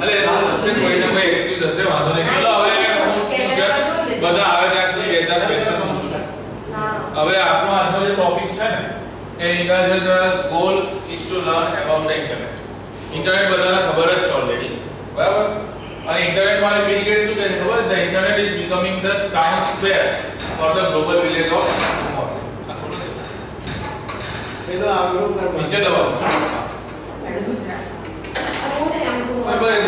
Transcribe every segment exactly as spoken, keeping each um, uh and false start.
ભલે છે કોઈને કોઈ એક્સક્યુઝ હશે વાંધો નહીં. ચલો હવે હું just બધા આવે ત્યાં સુધી બે ચાર ક્વેશ્ચન પૂછું છું. હવે આપણો આજનો જે ટોપિક છે ને એ English the goal is to learn about the internet. Internet બધાને ખબર જ છે ઓલરેડી, બરાબર? અને ઇન્ટરનેટ માટે બિલ ગેટ્સ શું કહે છે ખબર? The internet is becoming the town square for the global village of tomorrow. એ તો આગળ કર નીચે દબાવો. બસ બસ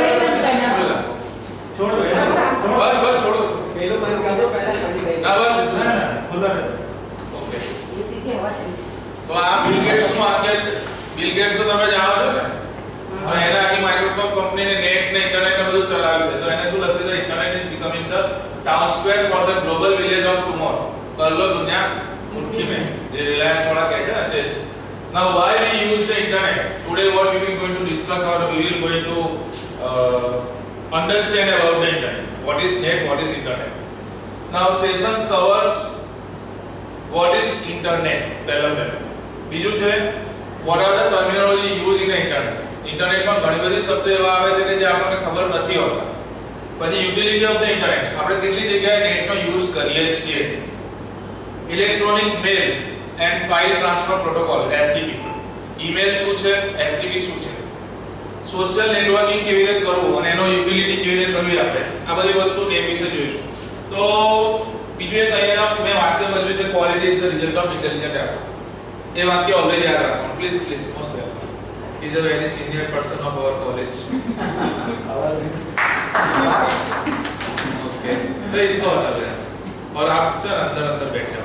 છોડો બસ બસ છોડો પેલો બંધ कर दो पहला जल्दी गई ना बस ना खुला है ओके इसी के हवा तो આ બિલ ગેટ્સ નું વાક્ય છે. બિલ ગેટ્સ તો તમે જાણો છો ને, હવે એના આખી માઇક્રોસોફ્ટ કંપનીને નેટ ને ઇન્ટરનેટ ને બધું ચલાવ્યું છે. તો એને શું લખ્યું છે? Internet is becoming the town square for the global village of tomorrow. કર લો દુનિયા મુઠ્ઠી में, જે રિલાયન્સ વાળા કહે છે ને તે. Now why we use the internet? Today what we will going to discuss or we will going to uh, understand about the internet. What is net? What is internet? Now sessions covers what is internet. પહેલા પહેલા બીજું છે what are the terminology used in the internet. Internet માં ઘણી બધી શબ્દો એવા આવે છે કે જે આપણને ખબર નથી હોતા. પછી યુટિલિટી ઓફ ધ ઇન્ટરનેટ, આપણે કેટલી જગ્યાએ નેટનો યુઝ કરીએ છીએ. Electronic mail and file transfer protocol F T P. Email શું છે, F T P શું છે, સોશિયલ નેટવર્કિંગ કેવી રીતે કરવું અને એનો યુટિલિટી કેવી રીતે કરવી, આપણે આ બધી વસ્તુ એ વિશે જોઈશું. તો બીજું એક અહીંયા મેં વાક્ય બચ્યું છે quality is the result of intelligent effort. એ વાક્ય ઓલરેડી યાદ રાખવાનું please please. Most welcome. He is a very senior person of our college. Okay. So इसको हटा देना और आप चल अंदर अंदर बैठ जाओ.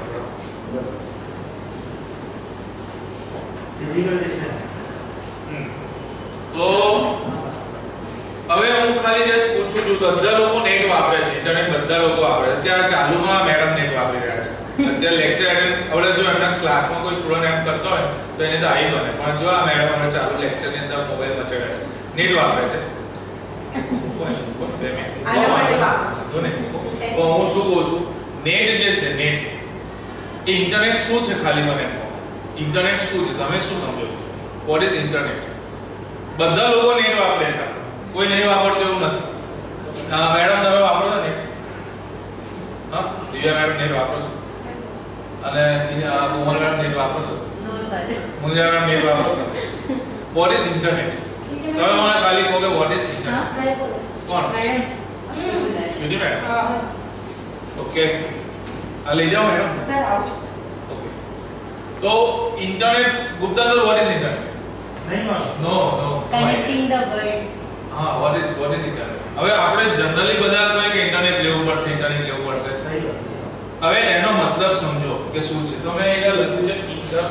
तो હવે હું ખાલી જસ્ટ પૂછું છું, બધા લોકો નેટ વાપરે છે, ઇન્ટરનેટ બધા લોકો વાપરે છે. ત્યાં ચાલુમાં મેડમ નેટ વાપરી રહ્યા છે. અત્યારે લેક્ચર એટેન્ડ હવે જો એમના ક્લાસમાં કોઈ સ્ટુડન્ટ એમ કરતો હોય તો એને તો આવી બને, પણ જો આ મેડમ હવે ચાલુ લેક્ચરની અંદર મોબાઈલ મચડે છે, નેટ વાપરે છે. કોઈ કોઈ બે મિનિટ આના માટે વાપરો ને. તો હું શું કહું છું, નેટ જે છે નેટ એ ઇન્ટરનેટ શું છે? ખાલી મને કહો ઇન્ટરનેટ શું છે, તમે શું સમજો છો? What is internet? બધા લોકો નેટ વાપરે છે, કોઈ નહીં વાપરતું એવું નથી. હા મેડમ તમે વાપરો છો નેટ? હા દિવ્યા મેડમ નેટ વાપરો છો? અને કોમલ મેડમ નેટ વાપરો છો? મુંજા મેડમ નેટ વાપરો છો? What is internet? તમે મને ખાલી કહો કે વોટ ઇઝ ઇન્ટરનેટ. કોણ? સ્વીટી મેડમ. ઓકે આ લઈ જાઓ મેડમ. સર આવો. ઓકે તો internet Gupta sir what is internet? નહીં માનો. No no connecting the world. હા what is what is internet? હવે આપણે જનરલી બધા કહે કે ઇન્ટરનેટ લેવું પડશે, ઇન્ટરનેટ લેવું પડશે. હવે એનો મતલબ સમજો કે શું છે. તો મેં અહીંયા લખ્યું છે ઇન્ટરનેટ.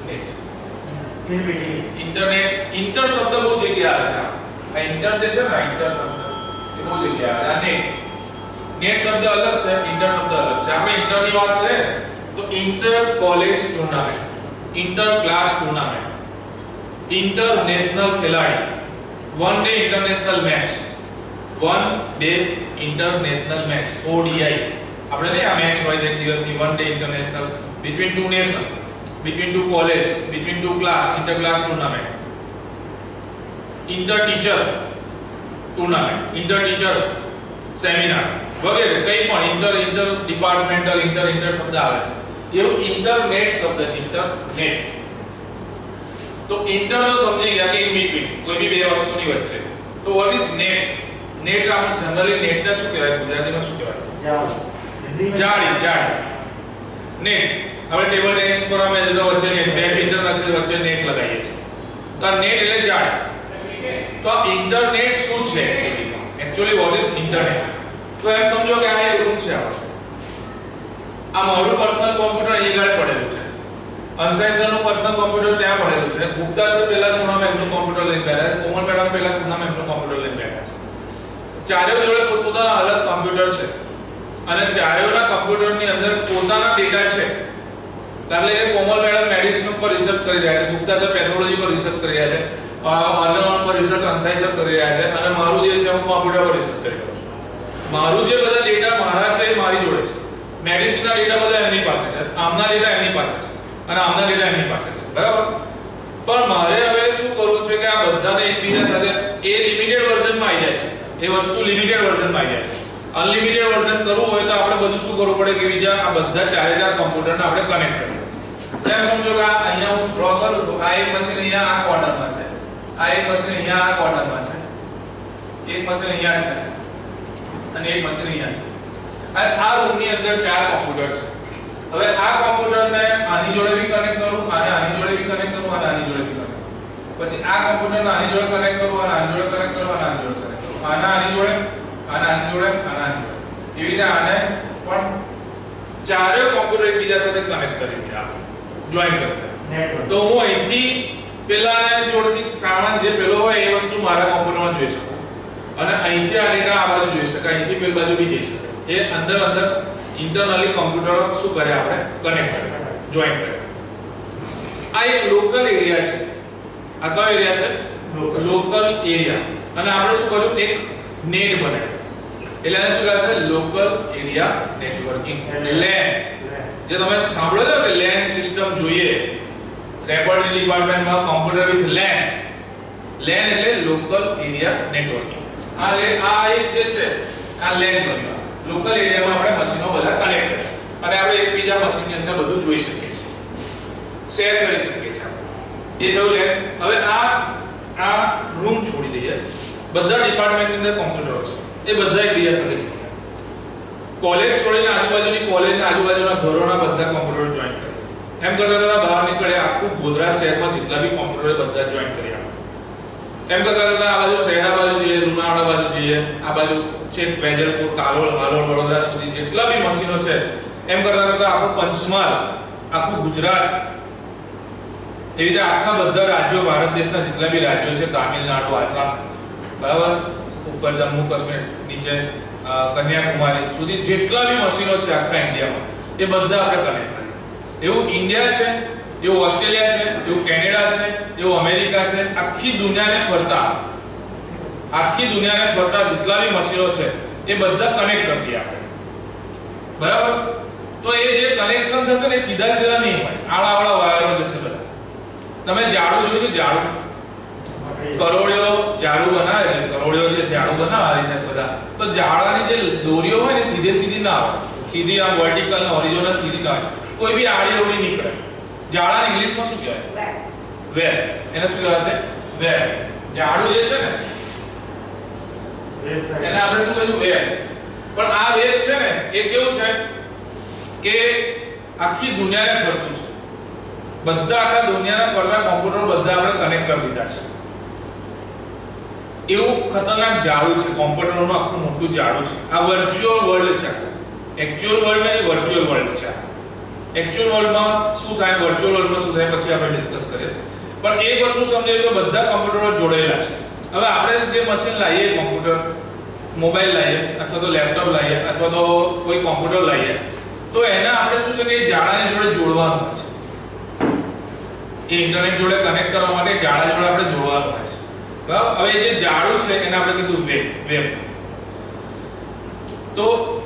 ઇન્ટરનેટ ઇન્ટર શબ્દ બહુ જગ્યાએ આવે છે. આ ઇન્ટર જે છે ને ઇન્ટર શબ્દ એ બહુ જગ્યાએ આવે. આ નેટ નેટ શબ્દ અલગ છે, ઇન્ટર શબ્દ અલગ છે. આપણે ઇન્ટરની વાત કરીએ તો inter college tournament, inter class tournament, international ખેલાડી, one day international match, one day international match O D I. આપણે ને આ મેચ હોય એક દિવસની one day international between two nation, between two college, between two class, inter class tournament, inter teacher tournament, inter teacher seminar વગેરે કંઈ પણ inter inter departmental inter inter શબ્દ આવે છે. એવું ઇન્ટરનેટ શબ્દ છે, ઇન્ટરનેટ. તો ઇન્ટર તો સમજી ગયા કે ઇન બિટવીન, કોઈ બી બે વસ્તુની વચ્ચે. તો વોટ ઇઝ નેટ? નેટ આપણે જનરલી નેટને શું કહેવાય ગુજરાતીમાં શું કહેવાય? જાળી. જાળી નેટ. હવે ટેબલ ટેનિસ પર અમે જો વચ્ચે નેટ બે ફિલ્ટર રાખી વચ્ચે નેટ લગાવીએ છીએ. તો આ નેટ એટલે જાળી. તો આ ઇન્ટરનેટ શું છે actually? Actually what is internet? તો એમ સમજો કે આ એક રૂમ છે આપણો. આ મારું પર્સનલ કોમ્પ્યુટર અહીં આગળ પડેલું છે. અંસાઈ સરનું પર્સનલ કોમ્પ્યુટર ત્યાં પડેલું છે. ગુપ્તા સર પહેલા ખૂણામાં એમનું કોમ્પ્યુટર લઈને બેઠા છે. કોમલ મેડમ પહેલા ખૂણામાં એમનું કોમ્પ્યુટર લઈને બેઠા છે. ચારેય જોડે પોતાના અલગ કોમ્પ્યુટર છે અને ચારેયના કોમ્પ્યુટરની અંદર પોતાના ડેટા છે. એટલે કે કોમલ મેડમ મેડિસિન ઉપર રિસર્ચ કરી રહ્યા છે, ગુપ્તા સર પેથોલોજી પર રિસર્ચ કરી રહ્યા છે, ઓર્ગન પર રિસર્ચ અંસાઈ સર કરી રહ્યા છે અને મારું જે છે હું કોમ્પ્યુટર પર રિસર્ચ કરી રહ્યો છું. મારું જે બધા ડેટા મારા છે એ મારી જોડે છે. મેડિસિનના ડેટા બધા એમની પાસે છે, આમના ડેટા એમની પાસે છે અને આમના ડેટા એમની પાસે છે. બરાબર? પણ મારે હવે શું કરવું છે કે આ બધાને એકબીજા સાથે એ લિમિટેડ વર્ઝનમાં આવી જાય છે, એ વસ્તુ લિમિટેડ વર્ઝનમાં આવી જાય છે. અનલિમિટેડ વર્ઝન કરવું હોય તો આપણે બધું શું કરવું પડે કે બીજા આ બધા ચારે ચાર કમ્પ્યુટરને આપણે કનેક્ટ કરીએ. એમ સમજો કે અહીંયા હું ડ્રો કરું તો આ એક મશીન અહીંયા આ ક્વાર્ટરમાં છે, આ એક મશીન અહીંયા આ ક્વાર્ટરમાં છે, એક મશીન અહીંયા છે અને એક મશીન અહીંયા છે. આ રૂમની અંદર ચાર કોમ્પ્યુટર છે. હવે આ કોમ્પ્યુટરને આની જોડે બી કનેક્ટ કરું, આને આની જોડે બી કનેક્ટ કરું અને આની જોડે બી કનેક્ટ કરું. પછી આ કોમ્પ્યુટરને આની જોડે કનેક્ટ કરું અને આની જોડે કનેક્ટ કરું અને આની જોડે કનેક્ટ કરું. આના આની જોડે, આના આની જોડે, આના આની જોડે. એવી રીતે આને પણ ચારે કોમ્પ્યુટર એકબીજા સાથે કનેક્ટ કરી દીધા, જોઈન કરી. તો હું અહીંથી પેલાને જોડતી સામાન જે પેલો હોય એ વસ્તુ મારા કોમ્પ્યુટરમાં જોઈ શકું અને અહીંથી આ ડેટા આ બાજુ જોઈ શકાય, અહીંથી પેલી બાજુ બી જઈ શકાય. એ અંદર અંદર ઇન્ટરનલી કોમ્પ્યુટર શું કરે આપણે કનેક્ટ કરે, જોઈન કરે. આ એક લોકલ એરિયા છે. આ કયો એરિયા છે? Local area. અને આપણે શું કર્યું એક નેટ બનાવ્યું. એટલે આને શું કહે છે? Local area networking, LAN. જે તમે સાંભળો છો કે લેન સિસ્ટમ જોઈએ રેકોર્ડિંગ ડિપાર્ટમેન્ટમાં, કોમ્પ્યુટર વિથ લેન. લેન એટલે લોકલ એરિયા નેટવર્કિંગ. આ આ એક જે છે આ લેન બન્યું. લોકલ એરિયામાં આપણે મશીનો બધા કનેક્ટ કરે અને આપણે એકબીજા મશીનની અંદર બધું જોઈ શકીએ છીએ, શેર કરી શકીએ છીએ. એ થયું લેન. હવે આ આ રૂમ છોડી દઈએ. બધા ડિપાર્ટમેન્ટની અંદર કોમ્પ્યુટરો છે, એ બધા એકબીજા સાથે જોડાય. કોલેજ છોડીને આજુબાજુની કોલેજના આજુબાજુના ઘરોના બધા કોમ્પ્યુટર જોઈન કરે. એમ કરતા કરતા બહાર નીકળે આખું ગોધરા શહેરમાં જેટલા બી કોમ્પ્યુટર બધા જોઈન કરી આપે. એમ કરતા કરતા આ બાજુ શહેરા બાજુ જઈએ, લુણાવાડા બાજુ જઈએ, આ બાજુ છેક વેજલપુર, કાલોલ, હાલોલ, વડોદરા સુધી જેટલા બી મશીનો છે એમ કરતા કરતા આખું પંચમહાલ, આખું ગુજરાત, એવી રીતે આખા બધા રાજ્યો, ભારત દેશના જેટલા બી રાજ્યો છે, તામિલનાડુ, આસામ, બરાબર, ઉપર જમ્મુ કાશ્મીર, નીચે કન્યાકુમારી સુધી જેટલા બી મશીનો છે આખા ઇન્ડિયામાં એ બધા આપણે કનેક્ટ કરીએ. એવું ઇન્ડિયા છે, એવું ઓસ્ટ્રેલિયા છે, એવું કેનેડા છે, એવું અમેરિકા છે, આખી દુનિયાને ફરતા આખી દુનિયાને ફરતા જેટલા બી મશીનો છે એ બધા કનેક્ટ કરી દઈએ આપણે, બરાબર. તો એ જે કનેક્શન થશે ને એ સીધા સીધા નહીં હોય, આળા આળા વાયરો જશે બધા. તમે જાડું જોયું છે? જાડું કરોડિયો જાડું બનાવે છે, કરોડિયો જે જાડું બનાવે આ રીતે બધા, તો જાડાની જે દોરીઓ હોય ને સીધે સીધી ના આવે, સીધી આમ વર્ટિકલ ને હોરિઝોનલ સીધી ના આવે, કોઈ બી આડી અવળી નીકળે. જાડા ઇંગ્લિશમાં શું કહેવાય? વેર. એને શું કહેવાય છે? વેર. જાડું જે છે ને એને આપણે શું કહીશું? વેર. પણ આ વેર છે ને એ કેવું છે કે આખી દુનિયાને ફરતું છે. બધા આખા દુનિયાને ફરતા કોમ્પ્યુટર બધા આપણે કનેક્ટ કરી દીધા છે. એવું ખતરનાક જાડું છે કોમ્પ્યુટરનું, આખું મોટું જાડું છે. આ વર્ચ્યુઅલ વર્લ્ડ છે. એક્ચ્યુઅલ વર્લ્ડ નહીં, વર્ચ્યુઅલ વર્લ્ડ છે. એક્ચ્યુઅલ વર્લ્ડમાં શું થાય, વર્ચ્યુઅલ વર્લ્ડમાં શું થાય પછી આપણે ડિસ્કસ કરીએ. પણ એક વસ્તુ સમજાવી તો બધા કોમ્પ્યુટરો જોડેલા છે. હવે આપણે જે મશીન લાવીએ, કોમ્પ્યુટર, મોબાઈલ લાવીએ અથવા તો લેપટોપ લાવીએ અથવા તો કોઈ કોમ્પ્યુટર લાવીએ, તો એને આપણે શું છે કે જાડાની જોડે જોડવાનું હોય છે. એ ઇન્ટરનેટ જોડે કનેક્ટ કરવા માટે જાડા જોડે આપણે જોડવાનું હોય છે, બરાબર. હવે જે જાડું છે એને આપણે કીધું વેબ. વેબ તો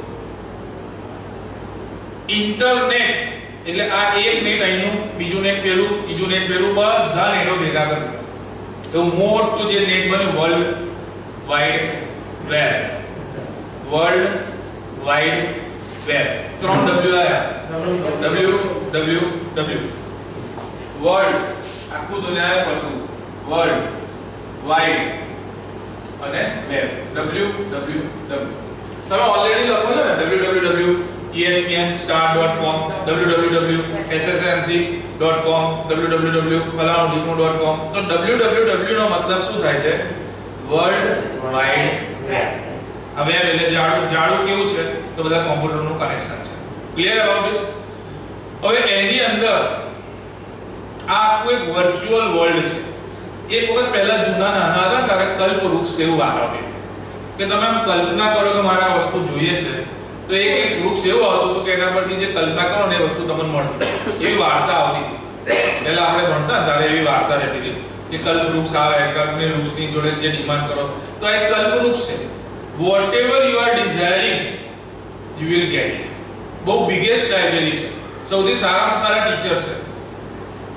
ઇન્ટરનેટ એટલે આ એક નેટ અહીંનું, બીજું નેટ પેલું, ત્રીજું નેટ પેલું, બધા નેટો ભેગા કરી દો તો મોટું જે નેટ બન્યું world wide web. World wide web. ત્રણ ડબલ્યુ આયા. ડબલ્યુ ડબલ્યુ ડબલ્યુ વર્લ્ડ, આખું દુનિયાએ ફરતું, વર્લ્ડ વાઇડ અને વેબ. ડબલ્યુ ડબલ્યુ ડબલ્યુ તમે ઓલરેડી લખો છો ને, W W W E S P N star dot com, w w w dot s s m c dot com, w w w dot com. તો w w w નો મતલબ શું થાય છે? World wide web. આ web એટલે જાડું. જાડું કેવું છે તો બધા કોમ્પ્યુટરનું કનેક્શન છે. Clear about this? હવે એની અંદર આ આખું એક વર્ચ્યુઅલ વર્લ્ડ છે. એક વખત પહેલા જૂના નાના હતા ત્યારે કલ્પવૃક્ષ એવું આવ્યું કે તમે કલ્પના કરો કે મારે આ વસ્તુ જોઈએ છે, તો એક એક વૃક્ષ એવું આવતું હતું કે એના પરથી જે કલ્પના કરો ને એ વસ્તુ તમને મળતી. એવી વાર્તા આવતી હતી પહેલા આપણે ભણતા ત્યારે, એવી વાર્તા રહેતી હતી કે કલ્પવૃક્ષ આવે, કલ્પની વૃક્ષની જોડે જે ડિમાન્ડ કરો તો આ એક કલ્પવૃક્ષ છે. Whatever you are desiring you will get it. બહુ બિગેસ્ટ લાઇબ્રેરી છે, સૌથી સારામાં સારા ટીચર છે,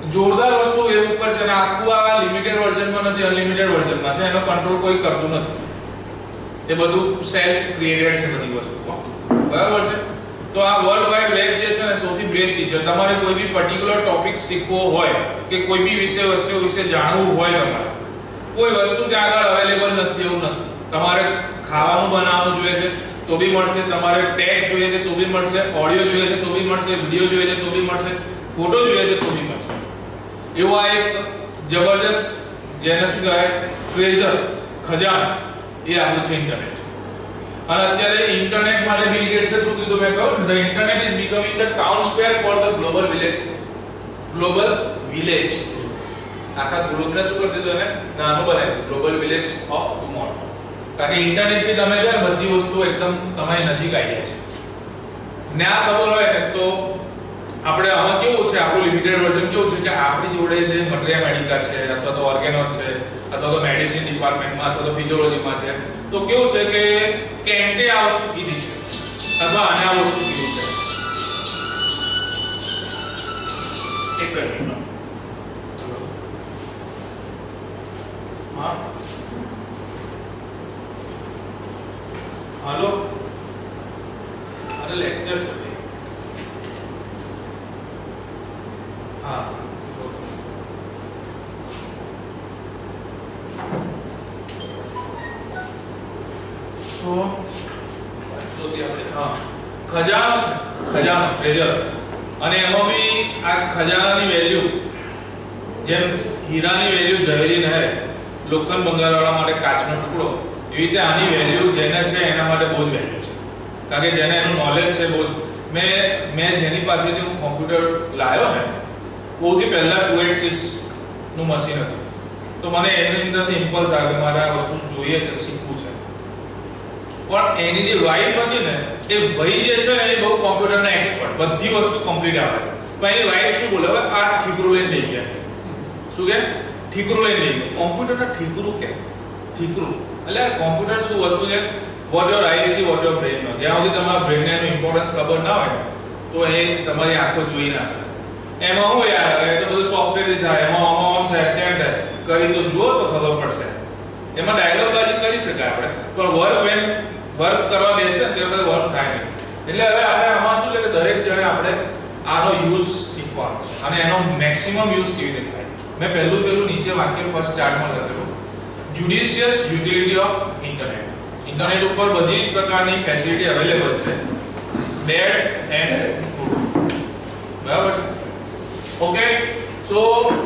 જોરદાર વસ્તુ એ ઉપર છે અને આખું આ લિમિટેડ વર્ઝનમાં નથી, અનલિમિટેડ વર્ઝનમાં છે. એનો કંટ્રોલ કોઈ કરતું નથી. એ બધું સેલ્ફ ક્રિએટેડ છે બધી વસ્તુઓ, બરાબર છે. તો આ વર્લ્ડ વાઇડ વેબ જે છે ને સૌથી બેસ્ટ છે. તમારે કોઈ બી પર્ટિક્યુલર ટોપિક શીખવો હોય કે કોઈ બી વિષય વસ્તુ વિશે જાણવું હોય, તમારે કોઈ વસ્તુ ત્યાં આગળ અવેલેબલ નથી એવું નથી. તમારે ખાવાનું બનાવવાનું જોઈએ છે તો બી મળશે, તમારે ટેક્સ્ટ જોઈએ છે તો બી મળશે, ઓડિયો જોઈએ છે તો બી મળશે, વિડિયો જોઈએ છે તો બી મળશે, ફોટો જોઈએ છે તો બી મળશે. એવો આ એક જબરજસ્ત જેને શું કહેવાય ટ્રેઝર, ખજાનો એ આપણું છે ઇન્ટરનેટ. અને અત્યારે ઇન્ટરનેટ માટે બિલ ગેટ્સે શું કીધું મેં કહ્યું, the internet is becoming the town square for the global village. Global village આખા ગ્લોબને શું કરી દીધું એને નાનું બનાવી દીધું, ગ્લોબલ વિલેજ ઓફ ટુમોરો. કારણ કે ઇન્ટરનેટ થી તમે જો બધી વસ્તુઓ એકદમ તમારી નજીક આવી જાય છે. ને આ ખબર હોય ને તો આપણે આમાં કેવું છે, આપણું લિમિટેડ વર્ઝન કેવું છે કે આપણી જોડે જે મટીરિયા મેડિકા છે અથવા તો ઓર્ગેનોન છે અથવા તો મેડિસિન ડિપાર્ટમેન્ટમાં અથવા તો ફિઝિયોલોજીમાં છે, તો કેવું છે કે કેન્ટે આ વસ્તુ કીધી છે અથવા આને આ વસ્તુ કીધી છે. એક મિનિટ. હા હાલો, અરે લેક્ચર છે. હા તો જોતી આપણે હા ખજાનો છે, ખજાનો ટ્રેઝર. અને એમાં બી આ ખજાનાની વેલ્યુ જેમ હીરાની વેલ્યુ ઝવેરી નહે, લોખંડ બંગાળવાળા માટે કાચનો ટુકડો, એવી રીતે આની વેલ્યુ જેને છે એના માટે બહુ જ વેલ્યુ છે. કારણ કે જેને એનું નોલેજ છે બહુ જ. મેં મેં જેની પાસેથી હું કોમ્પ્યુટર લાવ્યો ને બહુથી પહેલા ટુ એટ સિક્સ નું મશીન હતું, તો મને એની અંદરથી ઇમ્પલ્સ આવ્યો કે મારે આ વસ્તુ જોઈએ છે, શીખવું છે. પણ એની જે વાઈફ હતી ને એ ભાઈ જે છે ને એ બહુ કોમ્પ્યુટરના એક્સપર્ટ, બધી વસ્તુ કમ્પ્લીટ આવે. પણ એની વાઈફ શું બોલે, હવે આ ઠીકરું લઈને લઈ ગયા. શું કે ઠીકરું લઈને લઈ ગયા? કોમ્પ્યુટરના ઠીકરું કે ઠીકરું એટલે કોમ્પ્યુટર શું વસ્તુ છે, what your eye see what your brain know. જ્યાં સુધી તમારા બ્રેનને એનું ઇમ્પોર્ટન્સ ખબર ના હોય તો એ તમારી આંખો જોઈ ના શકે. એમાં હું યાર એ તો બધું સોફ્ટવેર થાય, એમાં ઓન થાય તેમ થાય, કરી તો જુઓ તો ખબર પડશે. એમાં ડાયલોગ બાજી કરી શકાય આપણે, પણ વર્ક વેન વર્ક કરવા બેસે ને ત્યારે વર્ક થાય નહીં. એટલે હવે આપણે આમાં શું છે કે દરેક જણે આપણે આનો યુઝ શીખવાનો છે અને એનો મેક્સિમમ યુઝ કેવી રીતે થાય. મેં પહેલું પહેલું નીચે વાક્ય ફર્સ્ટ ચાર્ટમાં લખેલું, judicious utility of internet. Internet ઉપર બધી પ્રકારની ફેસિલિટી અવેલેબલ છે, બેડ એન્ડ ગુડ. બરાબર છે? ઓકે. સો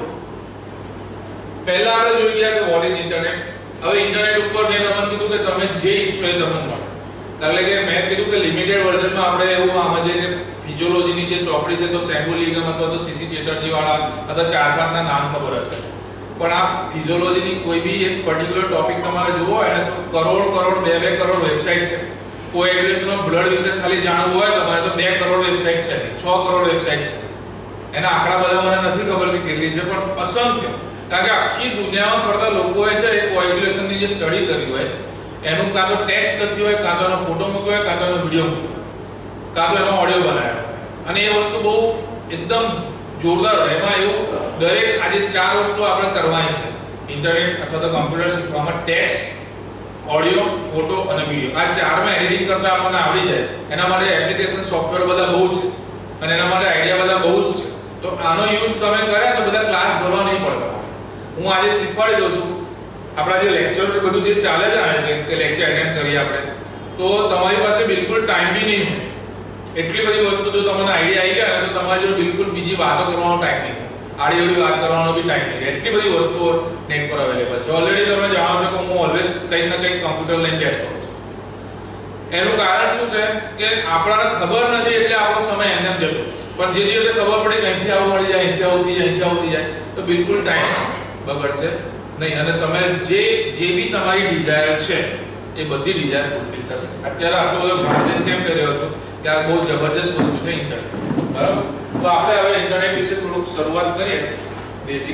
પહેલા આપણે જોઈ ગયા કે વોટ ઇઝ ઇન્ટરનેટ. હવે ઇન્ટરનેટ ઉપર મેં તમને કીધું કે તમે જે ઈચ્છો એ તમને મળે. એટલે કે મેં કીધું કે લિમિટેડ વર્ઝનમાં આપણે એવું આમાં જે ફિઝિયોલોજીની જે ચોપડી છે તો સેમ્બોલિગમ અથવા તો સીસી ચેટર્જી વાળા અથવા ચાર પાંચના નામ ખબર હશે. પણ આ ફિઝિયોલોજીની કોઈ બી એક પર્ટિક્યુલર ટોપિક તમારે જોવો હોય ને તો કરોડ કરોડ બે બે કરોડ વેબસાઇટ છે. કોએગ્યુલેશન ઓફ બ્લડ વિશે ખાલી જાણવું હોય તમારે તો બે કરોડ વેબસાઇટ છે, છ કરોડ વેબસાઇટ છે. એના આંકડા બધા મને નથી ખબર કે કેટલી છે, પણ અસંખ્ય. કારણ કે આખી દુનિયામાં ફરતા લોકોએ છે એ કોએગ્યુલેશનની જે સ્ટડી કરી હોય એનું કાં તો ટેક્સ્ટ લખ્યું હોય, કાં તો એનો ફોટો મૂક્યો હોય, કાં તો એનો વિડીયો મૂક્યો હોય, કાં તો એનો ઓડિયો બનાવ્યો. અને એ વસ્તુ બહુ એકદમ જોરદાર હોય. એમાં એવું દરેક આજે ચાર વસ્તુ આપણે કરવાની છે ઇન્ટરનેટ અથવા તો કમ્પ્યુટર શીખવામાં: ટેક્સ્ટ, ઓડિયો, ફોટો અને વિડીયો. આ ચારમાં એડિટિંગ કરતા આપણને આવડી જાય. એના માટે એપ્લિકેશન સોફ્ટવેર બધા બહુ છે અને એના માટે આઈડિયા બધા બહુ જ છે. તો આનો યુઝ તમે કર્યા તો બધા ક્લાસ ભરવા નહીં પડતા. હું આજે શીખવાડી દઉં છું. આપણા જે લેક્ચર બધું જે ચાલે છે ને કે લેક્ચર એટેન્ડ કરીએ આપણે, તો તમારી પાસે બિલકુલ ટાઈમ બી નહીં હોય. એટલી બધી વસ્તુ જો તમને આઈડિયા આવી ગયા તો તમારી જોડે બિલકુલ બીજી વાતો કરવાનો ટાઈમ નહીં, આડી અવળી વાત કરવાનો બી ટાઈમ નહીં. એટલી બધી વસ્તુઓ નેટ પર અવેલેબલ છે. ઓલરેડી તમે જાણો છો કે હું ઓલવેઝ કંઈક ને કંઈક કમ્પ્યુટર લઈને બેસતો હોઉં છું. એનું કારણ શું છે કે આપણને ખબર નથી એટલે આપણો સમય એમને એમ જતો. પણ જે દિવસે ખબર પડે કે અહીંથી આવું મળી જાય, અહીંથી આવું થઈ જાય, અહીંથી આવું થઈ જાય, તો બિલકુલ ટાઈમ બગડશે નહીં. અને તમે જે જે બી તમારી ડિઝાયર છે એ બધી ડિઝાયર ફૂલફિલ થશે. અત્યારે આટલો બધો ભાર કેમ કરી રહ્યો છું કે આ બહુ જબરજસ્ત વસ્તુ છે ઇન્ટરનેટ. બરાબર? તો આપણે હવે ઇન્ટરનેટ વિશે થોડુંક શરૂઆત કરીએ બેઝિક.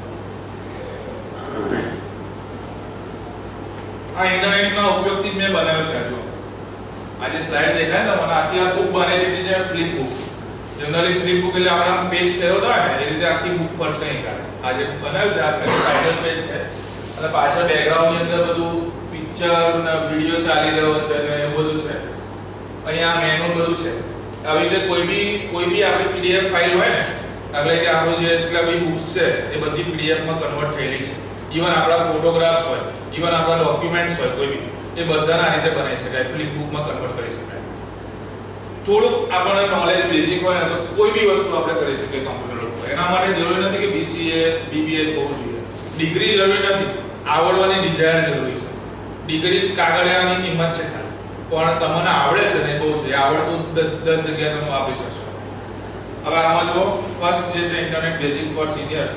આ ઇન્ટરનેટના ઉપયોગથી મેં બનાવ્યો છે. જો આ જે સ્લાઇડ દેખાય ને મને આખી આ બુક બનાવી દીધી છે, flip book. Generally three book એટલે આપણા પેજ ફેરવતા હોય ને એ રીતે આખી બુક પરસે અહીં કાઢે. આ જે બનાવ્યું છે આ પેલું ટાઇટલ પેજ છે અને પાછળ બેકગ્રાઉન્ડ ની અંદર બધું પિક્ચર ને વિડિયો ચાલી રહ્યો છે ને એવું બધું છે. અહીંયા મેનુ બધું છે. આવી રીતે કોઈ બી કોઈ બી આપણી પીડીએફ ફાઇલ હોય ને એટલે કે આપણું જે એટલા બી બુક્સ છે એ બધી પીડીએફ માં કન્વર્ટ થયેલી છે. ઇવન આપણા ફોટોગ્રાફ્સ હોય, ઇવન આપણા ડોક્યુમેન્ટ્સ હોય કોઈ બી, એ બધાને આ રીતે બનાવી શકાય, ફ્લિપ બુકમાં કન્વર્ટ કરી શકાય. થોડું આપણને નોલેજ બેઝિક હોય ને તો કોઈ બી વસ્તુ આપણે કરી શકીએ કમ્પ્યુટર ઉપર. એના માટે જરૂરી નથી કે બીસીએ બીબીએ થવું જોઈએ, ડિગ્રી જરૂરી નથી, આવડવાની ડિઝાયર જરૂરી છે. ડિગ્રી કાગળિયાની કિંમત છે ખાલી, પણ તમને આવડે છે ને બહુ છે, આવડતું દસ જગ્યાએ તમે વાપરી શકશો. હવે આમાં જો ફર્સ્ટ જે છે ઇન્ટરનેટ બેઝિક ફોર સિનિયર્સ,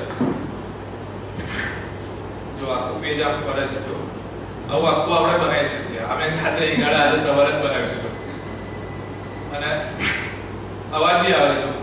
જો આખું પેજ આપ કરે છે, જો આવું આખું આપણે બનાવી શકીએ. અમે સાથે ગાડા આજે સવારે જ બનાવ્યું છે અને અવાજ બી આવે છે.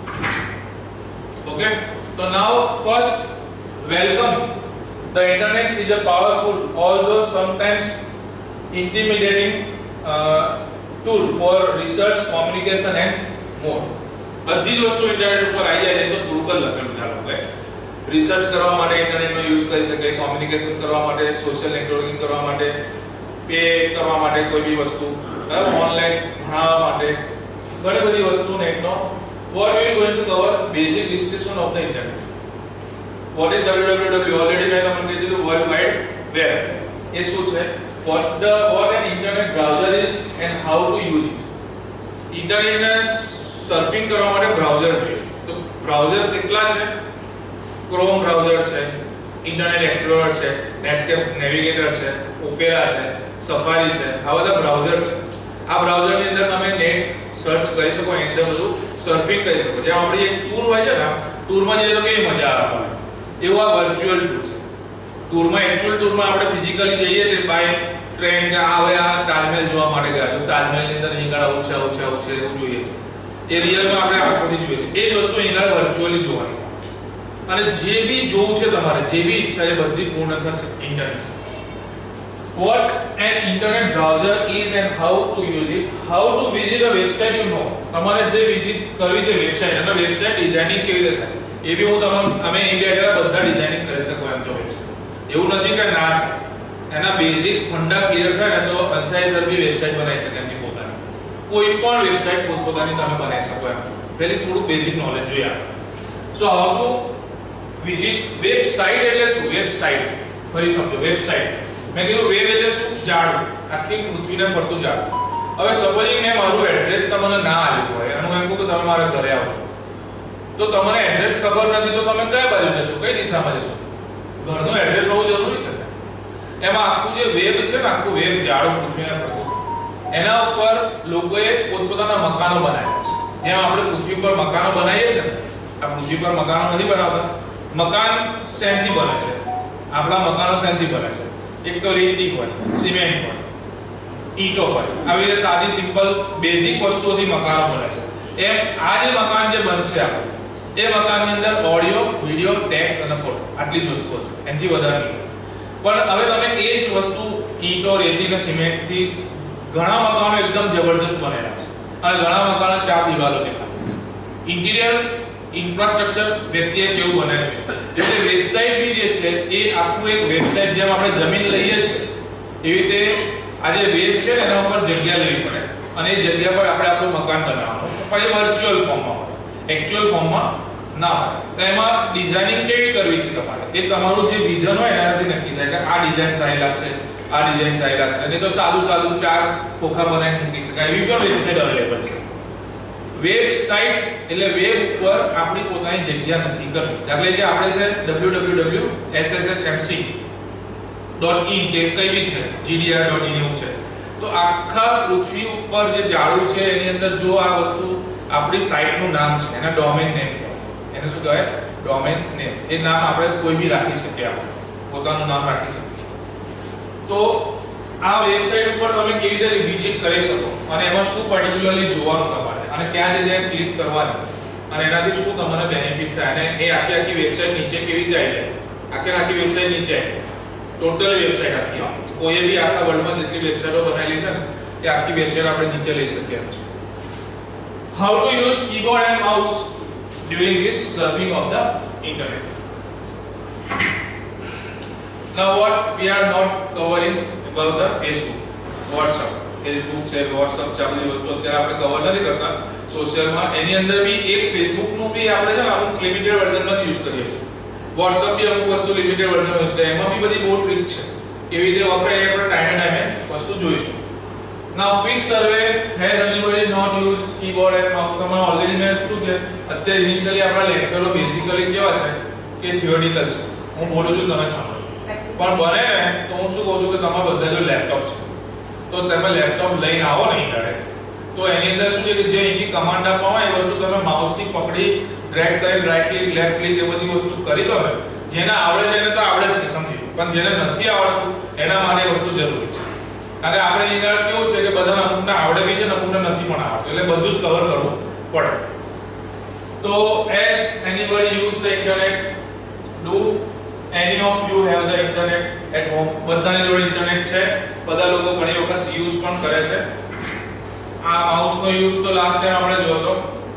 ઓકે, તો now first welcome. The internet is a powerful, although sometimes intimidating uh, tool for research, communication and more. બધી જ વસ્તુ ઇન્ટરનેટ ઉપર આવી જાય છે તો થોડુંક જ લખેલું ચાલો કે રિસર્ચ કરવા માટે ઇન્ટરનેટનો યુઝ કરી શકાય, કોમ્યુનિકેશન કરવા માટે, સોશિયલ નેટવર્કિંગ કરવા માટે, પે કરવા માટે કોઈ બી વસ્તુ, ઓનલાઈન ભણાવવા માટે, ઘણી બધી વસ્તુ નેટનો. What we are going to cover basic description of the internet. What is W W W? Already મેં તમને કીધું વર્લ્ડ વાઇડ વેબ. એ શું છે? What the what an internet browser is and how to use it. ઇન્ટરનેટને surfing કરવા માટે browser જોઈએ. તો બ્રાઉઝર કેટલા છે? ક્રોમ બ્રાઉઝર છે, ઇન્ટરનેટ એક્સપ્લોરર છે, નેટસ્કેપ નેવિગેટર છે, ઓપેરા છે, સફારી છે. આ બધા બ્રાઉઝર છે. આ બ્રાઉઝરની અંદર તમે નેટ સર્ચ કરી શકો, એની અંદર બધું સર્ફિંગ કરી શકો. જેમ આપણી એક ટૂર હોય છે ને, ટૂરમાં જઈએ તો કેવી મજા આવે આપણને, એવું આ વર્ચ્યુઅલ ટૂર છે. ટૂરમાં એકચ્યુઅલ ટૂરમાં આપણે ફિઝિકલી જઈએ છીએ બાય ટ્રેન કે આ હવે આ તાજમહેલ જોવા માટે ગયા તો તાજમહેલની અંદર અહીં આગળ આવું છે આવું છે આવું છે એવું જોઈએ છે. એ રિયલમાં આપણે આંખોથી જોઈએ છે. એ જ વસ્તુ અહીં આગળ વર્ચ્યુઅલી જોવાની છે. અને જે બી જોવું છે તમારે, જે બી ઈચ્છા છે બધી પૂર્ણ થશે internet. What an internet browser is and how to use it. How to visit a website, you know. તમારે જે વિઝિટ કરવી છે વેબસાઇટ, અને વેબસાઇટ ડિઝાઇનિંગ કેવી રીતે થાય એ બી હું તમને અમે ઇન્ડિયા બધા ડિઝાઇનિંગ કરી શકો એમ છો વેબસાઇટ. એવું નથી કે ના, એના બેઝિક ફંડા ક્લિયર થાય ને તો અનસાઇઝર બી વેબસાઇટ બનાવી શકે એમની પોતાની. કોઈ પણ વેબસાઇટ પોતપોતાની તમે બનાવી શકો એમ છો. પહેલી થોડું બેઝિક નોલેજ જોઈએ આપણે. So how to visit website એટલે શું? વેબસાઇટ ફરી સમજો. વેબસાઇટ મેં કીધું વેબ એટલે શું? જાળું, આખી પૃથ્વીને ફરતું જાળું. હવે સપોઝિંગ મેં મારું એડ્રેસ તમને ના આપ્યું હોય અને હું એમ કહું કે તમે મારા ઘરે આવજો, તો તમને એડ્રેસ ખબર નથી તો તમે કઈ બાજુ જશો, કઈ દિશામાં જશો? ઘરનું એડ્રેસ હોવું જરૂરી છે. એમાં આખું જે વેબ છે ને, આખું વેબ જાળું પૃથ્વીને ફરતું, એના ઉપર લોકોએ પોતપોતાના મકાનો બનાવ્યા છે. જેમ આપણે પૃથ્વી પર મકાનો બનાવીએ છીએ ને, આ પૃથ્વી પર મકાનો નથી બનાવતા. મકાન શેનથી બને છે? આપણા મકાનો શેનથી બને છે? એક તો રેતી હોય, સિમેન્ટ હોય, ઈંટો હોય. આવી રીતે સાદી સિમ્પલ બેઝિક વસ્તુઓથી મકાનો બને છે. એમ આ જે મકાન જે બનશે આપણે, એ મકાનની અંદર ઓડિયો, વિડિયો, ટેક્સ્ટ અને ફોટો આટલી જ વસ્તુઓ છે, એનાથી વધારે નહીં. પણ હવે તમે એ જ વસ્તુ ઈંટો, રેતી અને સિમેન્ટથી ઘણા મકાનો એકદમ જબરજસ્ત બનેલા છે અને ઘણા મકાનો ચાર દિવાલો છે. ઇન્ટિરિયર ઇન્ફ્રાસ્ટ્રક્ચર વ્યક્તિએ કેવું બનાવ્યું છે. એટલે વેબસાઇટ બી જે છે એ આખું એક વેબસાઇટ, જેમ આપણે જમીન લઈએ છીએ એવી રીતે આ જે વેબ છે ને એના ઉપર જગ્યા લેવી પડે અને એ જગ્યા પર આપણે આપણું મકાન બનાવવાનું. પણ એ વર્ચ્યુઅલ ફોર્મમાં હોય, એકચ્યુઅલ ફોર્મમાં ના હોય. તો એમાં ડિઝાઇનિંગ કેવી કરવી છે તમારે, એ તમારું જે વિઝન હોય એનાથી નક્કી થાય કે આ ડિઝાઇન સારી લાગશે, આ ડિઝાઇન સારી લાગશે. અને તો સાદું સાદું ચાર ખોખા બનાવીને મૂકી શકાય એવી પણ વેબસાઇટ અવેલેબલ છે. વેબસાઇટ એટલે વેબ ઉપર આપણી પોતાની જગ્યા નક્કી કરવી. દાખલા કે આપણે છે W W W dot S S S M C dot in કે કઈ બી છે, G D R dot in એવું છે. તો આખા પૃથ્વી ઉપર જે જાળું છે એની અંદર જો આ વસ્તુ આપણી સાઇટનું નામ છે, એના ડોમેન નેમ કહેવાય. એને શું કહેવાય? Domain name. એ નામ આપણે કોઈ બી રાખી શકીએ, આપણે પોતાનું નામ રાખી શકીએ. તો આ વેબસાઇટ ઉપર તમે કેવી રીતે વિઝિટ કરી શકો અને એમાં શું પર્ટિક્યુલરલી જોવાનું તમારે અને ક્યાં જગ્યાએ ક્લિક કરવાની અને એનાથી શું તમને બેનિફિટ થાય અને એ આખી આખી વેબસાઇટ નીચે કેવી રીતે આવી જાય. આખી આખી વેબસાઇટ નીચે ટોટલ વેબસાઇટ આખી, કોઈ બી આખા વર્લ્ડમાં જેટલી વેબસાઇટો બનાવેલી છે ને એ આખી વેબસાઇટ આપણે નીચે લઈ શકીએ છીએ. how to use keyboard and mouse during this surfing of the internet. Now what we are not covering about the Facebook, WhatsApp, Facebook છે, WhatsApp છે, આ બધી વસ્તુ અત્યારે આપણે કવર નથી કરતા સોશિયલમાં. એની અંદર બી એક Facebook નું બી આપણે છે ને અમુક લિમિટેડ વર્ઝનમાં યુઝ કરીએ છીએ. WhatsApp બી અમુક વસ્તુ લિમિટેડ વર્ઝનમાં યુઝ કરે, એમાં બી બધી બહુ ટ્રિક છે કેવી રીતે વપરાય એ આપણે ટાઈમે ટાઈમે વસ્તુ જોઈશું. Now quick survey, has anybody not used keyboard and mouse? તમે ઓલરેડી મેં શું છે અત્યારે ઇનિશિયલી આપણા લેક્ચરો બેઝિકલી કેવા છે કે થિયોરિટિકલ છે, હું બોલું છું તમે સાંભળો છો. પણ બને ને તો હું શું કહું છું કે તમારા બધા જો લેપટોપ છે તો તમે લેપટોપ લઈને આવો નહીં કરે તો એની અંદર શું છે કે જે અહીંથી કમાન્ડ આપવામાં આવે એ વસ્તુ તમે માઉસથી પકડી ડ્રેગ કરી રાઈટ ક્લિક લેફ્ટ ક્લિક એ બધી વસ્તુ કરી દો ને. જેને આવડે છે એને તો આવડે જ છે સમજી, પણ જેને નથી આવડતું એના માટે વસ્તુ જરૂરી છે. કારણ કે આપણે અહીંયા કેવું છે કે બધાને અમુકને આવડે બી છે ને અમુકને નથી પણ આવડતું, એટલે બધું જ કવર કરવું પડે. તો as anybody use the internet, do any of you have the internet at home? બધાની જોડે ઇન્ટરનેટ છે, બધા લોકો ઘણી વખત યુઝ પણ કરે છે. આ માઉસ નો યુઝ તો લાસ્ટ ટાઈમ આપણે જોયો હતો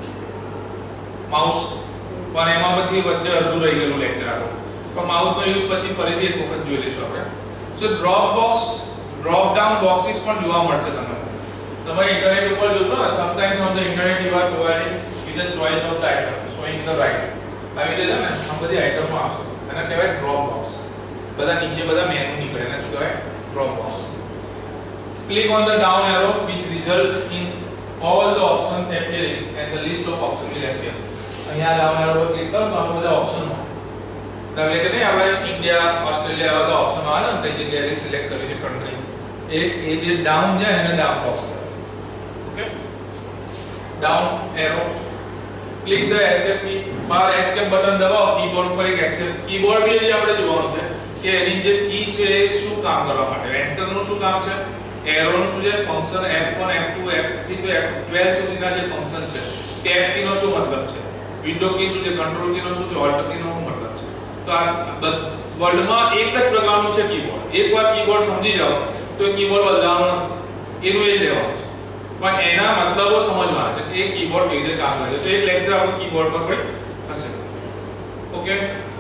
માઉસ, પણ એમાં પછી વચ્ચે અડધું રહી ગયેલું લેક્ચર આપણો. પણ માઉસ નો યુઝ પછી ફરીથી એક વખત જોઈ લઈશું આપણે. So drop box, drop down boxes પણ જોવા મળશે તમને. તમે ઇન્ટરનેટ ઉપર જોશો ને, sometimes on the internet you are providing with the choice of the item showing the right. આવી રીતે છે ને આ બધી આઇટમો આવશે, એને કહેવાય ડ્રોપ બોક્સ. બધા નીચે બધા મેનુ નીકળે, એને શું કહેવાય? Drop box. Click on the down arrow which results in all the options appearing and the list of options will appear. અહીંયા down arrow પર ક્લિક કરો તો આ બધા ઓપ્શન મળે. એટલે કે નહીં આપણે ઇન્ડિયા, ઓસ્ટ્રેલિયા આવા બધા ઓપ્શન આવે ને તે જગ્યાએ સિલેક્ટ કરવી છે કન્ટ્રી. એ એ જે ડાઉન જાય એને ડાઉન બોક્સ કહેવાય. Okay, down arrow. Click the escape key. બાર એસ્કેપ બટન દબાવો, કીબોર્ડ પર એક એસ્કેપ. કીબોર્ડ બી જે આપણે જોવાનું છે કે એની જે કી છે એ શું કામ કરવા માટે. એન્ટર નું શું કામ છે, એરો નું શું છે function, F one F two F three તો એફ ટ્વેલ્વ સુધીના જે ફંક્શન છે. ટેબ કી નો શું મતલબ છે, વિન્ડો કી શું છે, કંટ્રોલ કી નો શું છે, ઓલ્ટ કી નો શું મતલબ છે. તો આ વર્લ્ડમાં એક જ પ્રકારનું છે કીબોર્ડ. એકવાર કીબોર્ડ સમજી જાઓ તો કીબોર્ડ બદલાવાનું નથી, એનું એ જ રહેવાનું છે. પણ એના મતલબો સમજવાના છે કે એ કીબોર્ડ કેવી રીતે કામ કરે છે. તો એક લેક્ચર આપણું કીબોર્ડ પર કોઈ હશે. ઓકે,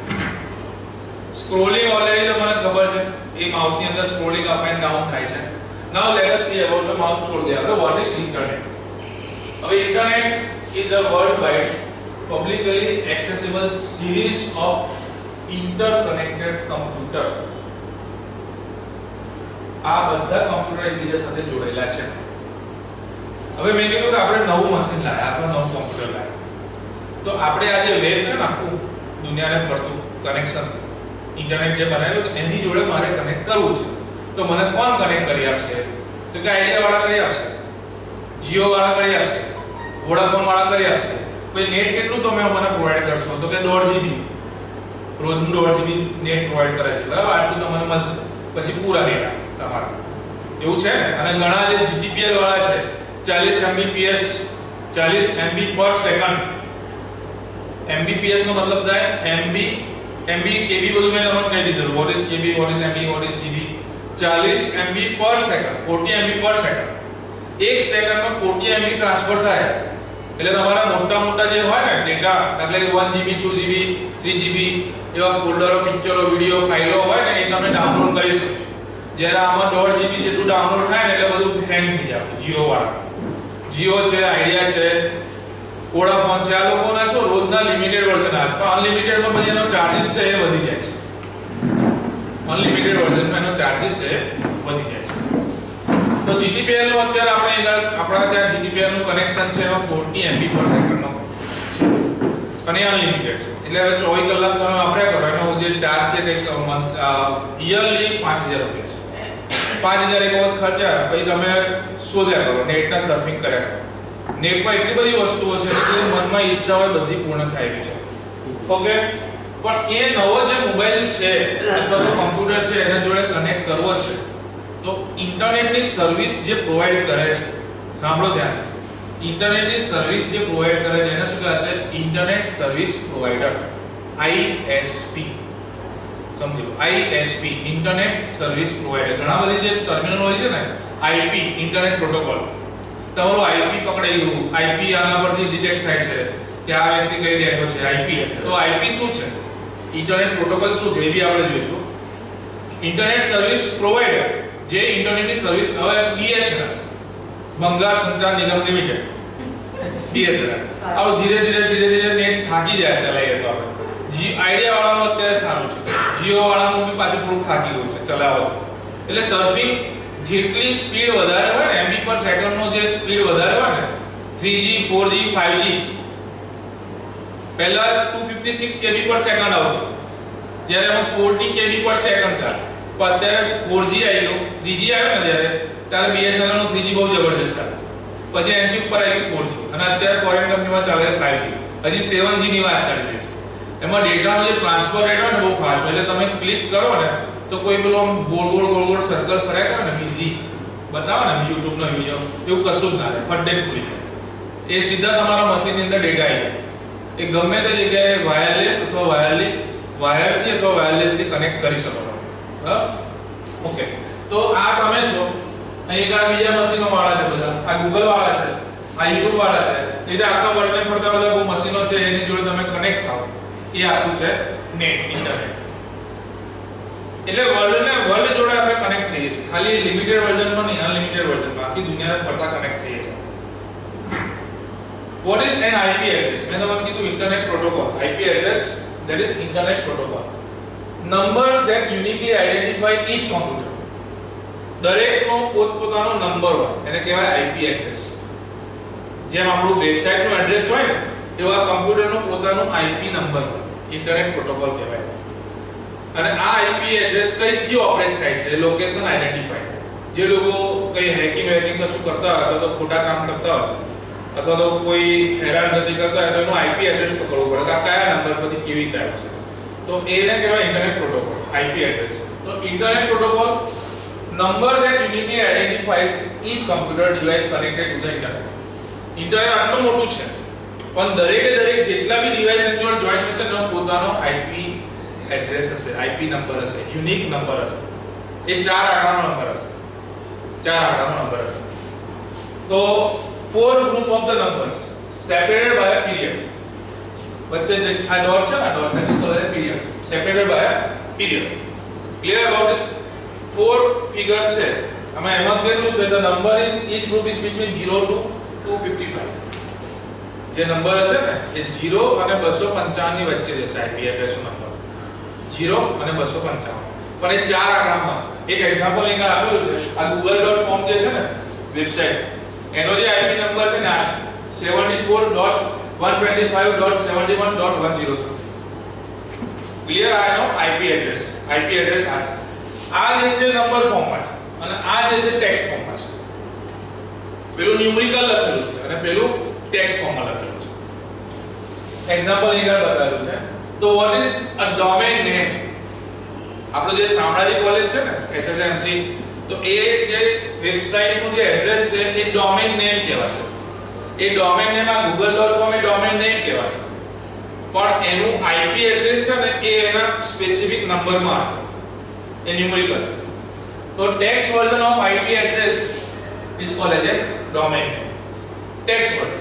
સ્ક્રોલિંગ ઓલરેડી તમને ખબર છે, એ માઉસ ની અંદર સ્ક્રોલિંગ અપ એન્ડ ડાઉન થાય છે. Now let us see about the mouse છોડ દે. હવે what is internet? હવે internet is a worldwide publicly accessible series of interconnected computer. આ બધા કમ્પ્યુટર એકબીજા સાથે જોડાયેલા છે. હવે મેં કીધું કે આપણે નવું મશીન લાવ્યા અથવા નવું કમ્પ્યુટર લાવ્યા, તો આપણે આ જે વેબ છે ને આખું દુનિયાને ફરતું કનેક્શન ઇન્ટરનેટ જે બનાવેલું એની જોડે મારે કનેક્ટ કરવું છે. તો મને કોણ કનેક્ટ કરી આપશે? તો કે આઈડિયા વાળા કરી આપશે, જીઓ વાળા કરી આપશે, વોડાફોન વાળા કરી આપશે. પછી નેટ કેટલું તમે મને પ્રોવાઈડ કરશો? તો કે દોઢ જીબી રોજનું દોઢ જીબી નેટ પ્રોવાઈડ કરે છે, બરાબર? આટલું તમને મળશે. પછી પૂરા ડેટા તમારા એવું છે ને. અને ઘણા જે જીટીપીએલ વાળા છે ચાલીસ એમબીપીએસ ચાલીસ એમબી પર સેકન્ડ. એમબીપીએસ નો મતલબ થાય એમબી, એમબી કેબી બધું મેં તમને કહી દીધું. What is KB, what is MB, what is GB. ચાલીસ એમબી પર સેકન્ડ, ચાલીસ એમબી પર સેકન્ડ. એક સેકન્ડમાં ચાલીસ એમબી ટ્રાન્સફર થાય. એટલે તમારા મોટા મોટા જે હોય ને ડેટા, એટલે કે એક GB, two GB, three GB એવા ફોલ્ડરો, પિક્ચરો, વિડિયો ફાઇલો હોય ને એ તમે ડાઉનલોડ કરી શકો. જ્યારે આમાં દોઢ જીબી જેટલું ડાઉનલોડ થાય ને એટલે બધું હેંગ થઈ જાય. જીઓ વાળા, જીઓ છે, આઈડિયા છે, વોડાફોન છે, આ લોકોના શું રોજના લિમિટેડ વર્ઝન આવે, પણ અનલિમિટેડમાં પછી એનો ચાર્જિસ છે એ વધી જાય છે. અનલિમિટેડ વર્ઝનમાં એનો ચાર્જિસ છે વધી જાય છે. તો જીટીપીએલ નું અત્યારે આપણે આપણા ત્યાં જીટીપીએલ નું કનેક્શન છે એમાં ચાલીસ એમબી પર સેકન્ડ નો અને અનલિમિટેડ છે. એટલે હવે ચોવીસ કલાક તમે વાપર્યા કરો. એનો જે ચાર્જ છે કંઈક યરલી પાંચ હજાર રૂપિયા છે. પાંચ હજાર એક વખત ખર્ચા, પછી તમે શોધ્યા કરો, નેટના સર્ફિંગ કર્યા કરો. નેટ પર એટલી બધી વસ્તુઓ છે કે મનમાં ઈચ્છા હોય બધી પૂર્ણ થાય એવી છે. ઓકે, પણ એ નવો જે મોબાઈલ છે અથવા તો કમ્પ્યુટર છે એના જોડે કનેક્ટ કરવો છે તો ઇન્ટરનેટની સર્વિસ જે પ્રોવાઈડ કરે છે, સાંભળો ધ્યાન, ઇન્ટરનેટની સર્વિસ જે પ્રોવાઈડ કરે છે એને શું કહે છે? Internet service provider, ISP. સમજો, આઈએસપી ઇન્ટરનેટ સર્વિસ પ્રોવાઈડર. ઘણા બધી જે ટર્મિનોલોજી છે ને, આઈપી ઇન્ટરનેટ પ્રોટોકોલ, તમારું આઈપી પકડાઈ ગયું, આઈપી આના પરથી ડિટેક્ટ થાય છે કે આ વ્યક્તિ કઈ બેઠો છે, આઈપી. તો આઈપી શું છે, ઇન્ટરનેટ પ્રોટોકોલ શું છે એ બી આપણે જોઈશું. ઇન્ટરનેટ સર્વિસ પ્રોવાઇડર, જે ઇન્ટરનેટની સર્વિસ, હવે BSNL, Bengal Sanchar Nigam limited, BSNL, હવે ધીરે ધીરે ધીરે ધીરે નેટ થાકી જાય ચલાવીએ તો આપણે. જી આઈડિયા વાળાનું અત્યારે સારું છે, જીઓ વાળાનું બી પાછું થોડું થાકી ગયું છે ચલાવવા. એટલે સર્ફિંગ જેટલી સ્પીડ વધારે હોય ને, એમબી પર સેકન્ડનો જે સ્પીડ વધારે હોય ને, three G, four G, five G, પહેલા ટુ ફિફ્ટી સિક્સ કેબી પર સેકન્ડ આવતું, જ્યારે હવે ફોર્ટી કેબી પર સેકન્ડ ચાલે. પણ અત્યારે ફોર જી આવી ગયું, થ્રી જી આવ્યો ને જ્યારે, ત્યારે બીએસએનએલ નું થ્રી જી બહુ જબરજસ્ત ચાલે. પછી એનજી ઉપર આવી ગયું ફોર જી, અને અત્યારે ફોરેન કંપનીમાં ચાલે છે ફાઈવ જી, હજી સેવન જી ની વાત ચાલી રહી છે. એમાં ડેટાનો જે ટ્રાન્સફર રેટ હોય ને બહુ ફાસ્ટ હોય, એટલે તમે ક્લિક કરો ને તો કોઈ પેલો આમ ગોળ ગોળ ગોળ ગોળ સર્કલ ફર્યા કરે ને, બીજી બતાવો ને યુટ્યુબ નો વિડિયો, એવું કશું જ ના રહે, ફટે ખુલી જાય. એ સીધા તમારા મશીન ની અંદર ડેટા આવી જાય. એ ગમે તે જગ્યાએ વાયરલેસ અથવા વાયરલી વાયરથી અથવા વાયરલેસથી કનેક્ટ કરી શકો છો. બરાબર? ઓકે. તો આ તમે છો, અહીં આ બીજા મશીનો વાળા છે બધા, આ ગૂગલ વાળા છે, આ યુટ્યુબ વાળા છે, એટલે આખા વર્લ્ડને ફરતા બધા બહુ મશીનો છે, એની જોડે તમે કનેક્ટ થાઓ. એ આખું છે નેટ, ઇન્ટરનેટ. એટલે વર્લ્ડ ને વર્લ્ડ જોડે આપણે કનેક્ટ થઈએ છીએ, ખાલી લિમિટેડ વર્ઝનમાં નહીં, અનલિમિટેડ વર્ઝનમાં આખી દુનિયાને ફરતા કનેક્ટ થઈએ છીએ. What is an I P address? મેં તમને કીધું internet protocol. I P address, that is internet protocol. Number that uniquely identify each computer. દરેકનો પોતપોતાનો નંબર હોય, એને કહેવાય I P address. જેમ આપણું વેબસાઈટનું એડ્રેસ હોય ને, એવા કમ્પ્યુટરનો પોતાનો I P નંબર હોય, ઇન્ટરનેટ પ્રોટોકોલ કહેવાય. અને આ I P એડ્રેસ કઈથી ઓપરેટ થાય છે, લોકેશન આઈડેન્ટિફાઈ. જે લોકો કઈ હેકિંગ હેકિંગ કશું કરતા હોય, અથવા તો ખોટા કામ કરતા હોય, અથવા તો કોઈ હેરાનગતિ કરતા હોય, તો એનું I P એડ્રેસ પકડવું પડે કે આ કયા નંબર પરથી કેવી ટાઈપ છે. તો એને કહેવાય internet protocol, I P address. તો internet protocol, number that uniquely identifies each computer device connected to the internet. Internet આટલું મોટું છે, પણ દરેકે દરેક જેટલા બી ડિવાઇસ એની જોડે જોઈન્ટ હશે એનો પોતાનો I P એડ્રેસ હશે, I P નંબર હશે, યુનિક નંબર હશે. એ ચાર આંકડાનો નંબર હશે, ચાર આંકડાનો નંબર હશે. તો four group of the numbers separated by a period. વચ્ચે જે આ ડોટ છે ને, ડોટ ને is called period, separated by a period. Clear about this? four figure છે, અમે એમાં કહેલું છે the number in each group is between zero to two fifty-five. જે નંબર હશે ને એ zero અને two fifty-five ની વચ્ચે જશે I P એડ્રેસ નો નંબર, zero અને two fifty-five. પણ એ ચાર આંકડામાં હશે. એક એક્ઝામ્પલ અહીંયા આપેલું છે, આ google dot com જે છે ને વેબસાઈટ, એનો જે I P નંબર છે ને આ છે seventy-four dot one twenty-five dot seventy-one dot one oh three. Clear? આ એનો I P address, I P address આ છે. આ જે છે નંબર ફોર્મમાં છે અને આ જે છે ટેક્સ્ટ ફોર્મમાં છે. પેલું ન્યુમેરિકલ લખેલું છે અને પેલું ટેક્સ્ટ ફોર્મમાં લખેલું છે. એક્ઝામ્પલ અહીંયા બતાવેલું છે. તો what is a domain name? આપણો જે શામળાજી કોલેજ છે ને S S M C, તો એ જે વેબસાઈટ નું જે એડ્રેસ છે એ ડોમેન નેમ કહેવાશે. એ ડોમેન નેમ આ google dot com એ ડોમેન નેમ કહેવાશે. પણ એનું I P એડ્રેસ છે ને એ એના સ્પેસિફિક નંબરમાં હશે, એ ન્યુમેરિકલ છે. તો text version of I P address is called as a domain name. Text version.